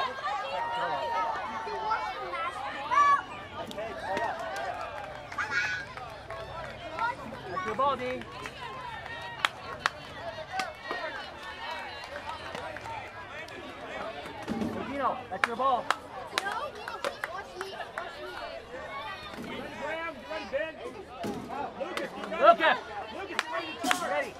That's your ball, Dean. Dino, that's your ball. Graham, you ready, Ben? Lucas, you ready? Lucas. Lucas, you ready to charge? Ready.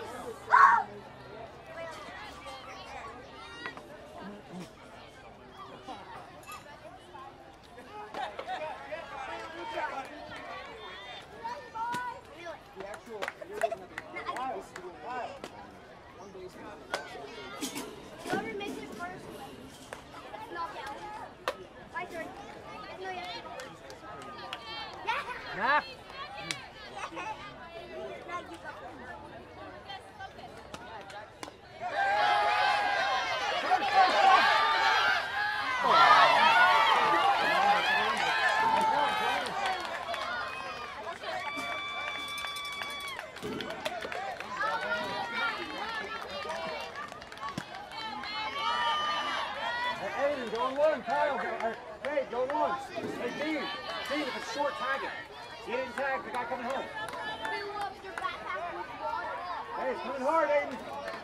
The actual, you're looking at the files. Files. One baseman. Whoever makes it first, knockout. My turn. No, yeah. Yeah. Nah. Now you go. Hey, Aiden, go on one. Kyle, go, or, hey, go on one. Hey, Dean. Dean, if it's short, tag it. You didn't tag the guy coming home. Fill up your backpack with water. Hey, it's coming hard, Aiden.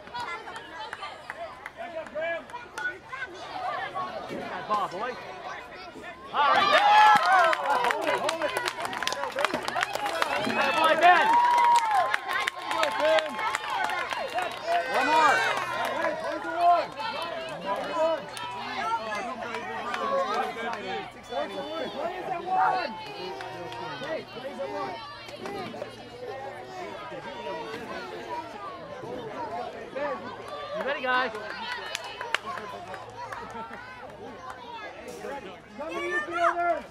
Back up, Graham. Get that ball, boys. All right, Ben. Hold it, hold it. That boy, Ben. One more. Hey, play the one. Play the one. Play the one. Play the one. Hey, play the one. You ready, guys? Come to you, fielders.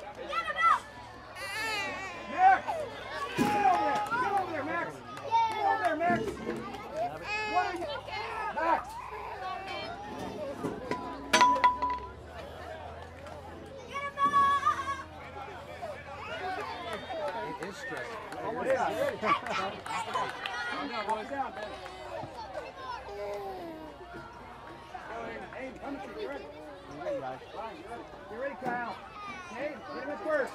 Max. Get over there. Get over there, Max. Get over there, Max. What are you? Max. It is stressful. Almost down. Calm down, boys. Down, man. Hey, come to you. You ready? You ready, guys? Fine, you ready? You ready, Kyle? Hey, get him at first.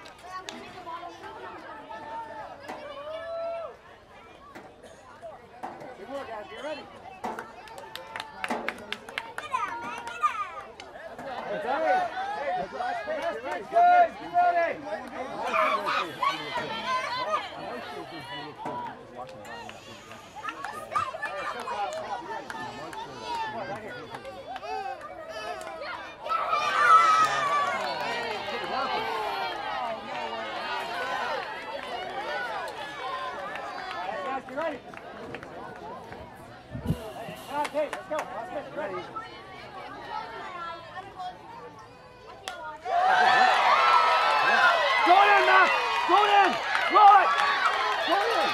Good work, guys. Get ready. Hey, hey, that's that's good. Get ready. Right here. Guys, get ready. Okay, let's go. Last minute. Ready? Go in, Max. Go in. Roll it. Go in.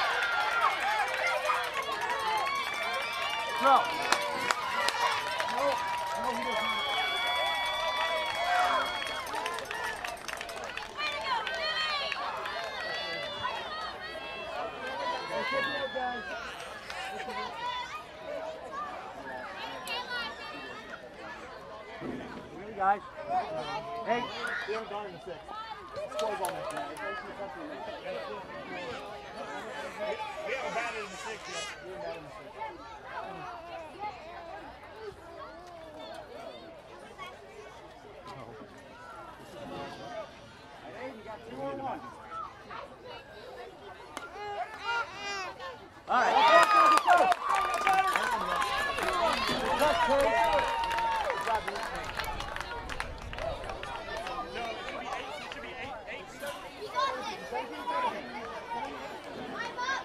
Throw. No, no, he doesn't. Hey, check it out, guys. Ready, guys? Hey. We haven't gone in the six. Score ball next night. We haven't batted in the six yet. We haven't batted in the six. Hey, you got two on one. All right. Let's go, let's go. Let's go. No, it should be eight. It should be eight. Eight. You got this. I'm up.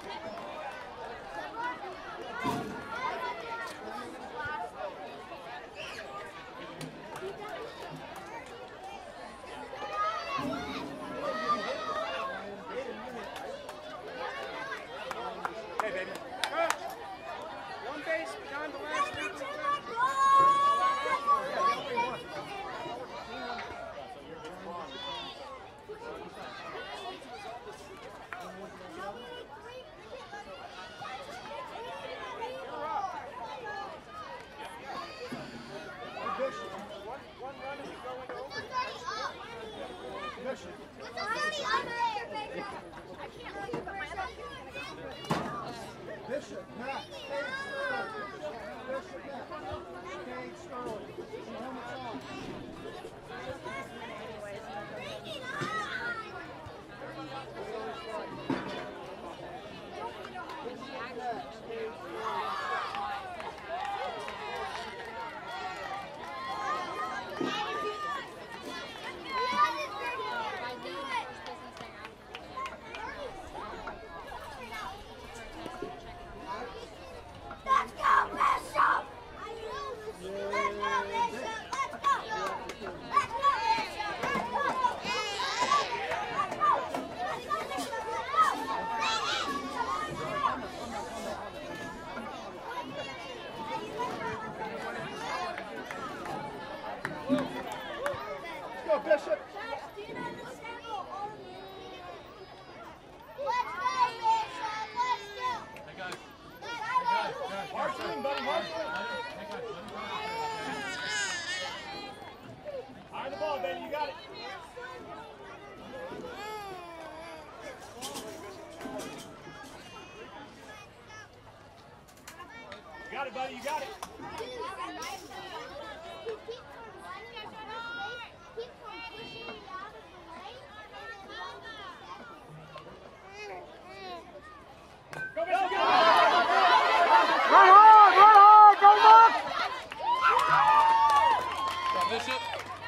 Hey, baby. One base behind the last week. Let's go, Bishop. March in, buddy, march in. High the ball, baby, you got it. You got it, buddy, you got it. Go, Bishop, go! Run hard, run hard, go look! Go, Bishop.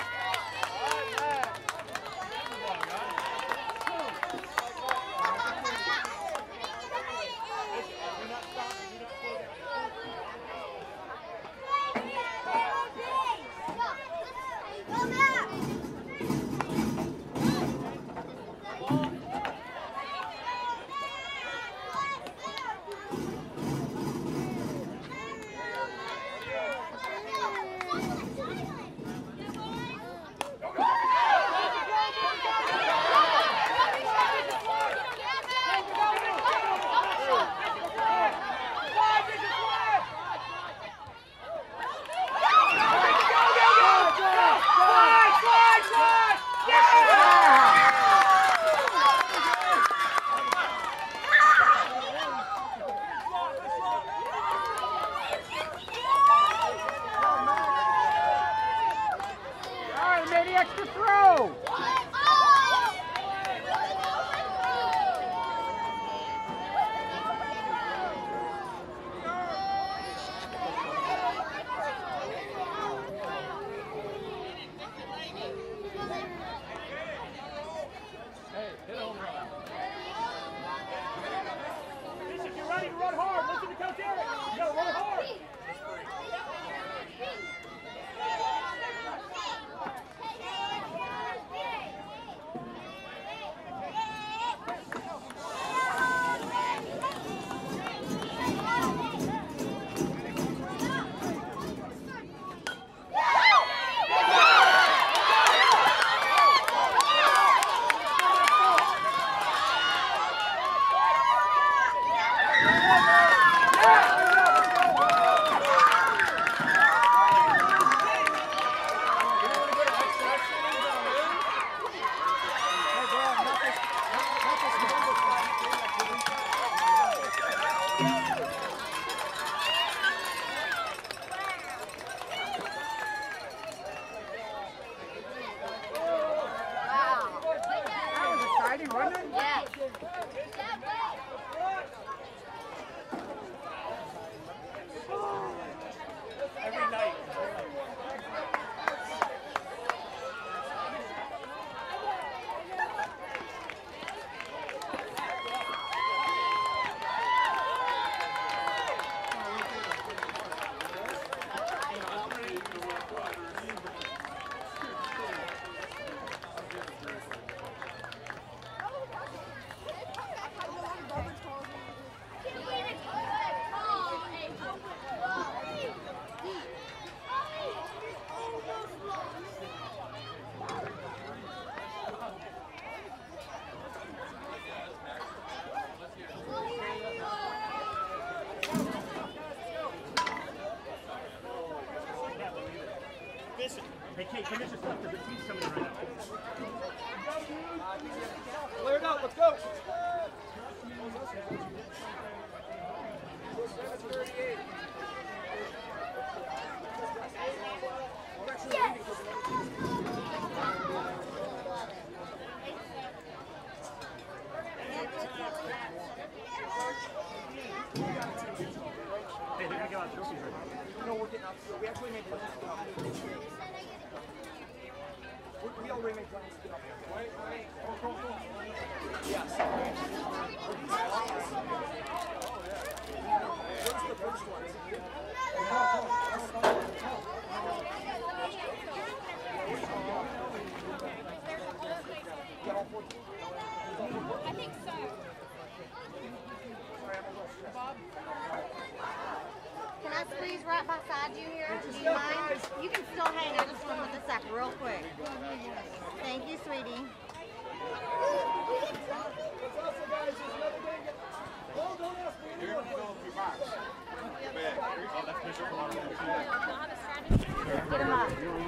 Extra throw! Hey, hit a home run. Bishop, you're ready to run hard. Listen to Coach Eric. You gotta run hard. Hey, Kate, finish this up because the team's coming in right now. Clear it out, let's go! Hey, they're gonna go out trophies right now. No, we're getting out. We actually made plans to get out. We, we already made plans to get out. Right, right. Oh, cool, cool. Yes. What's the first one? Is it I think so. Bob? Can I squeeze right by side had you here. Do you mind? You can still hang. I just wanted to sec real quick. Thank you, sweetie. Get him up.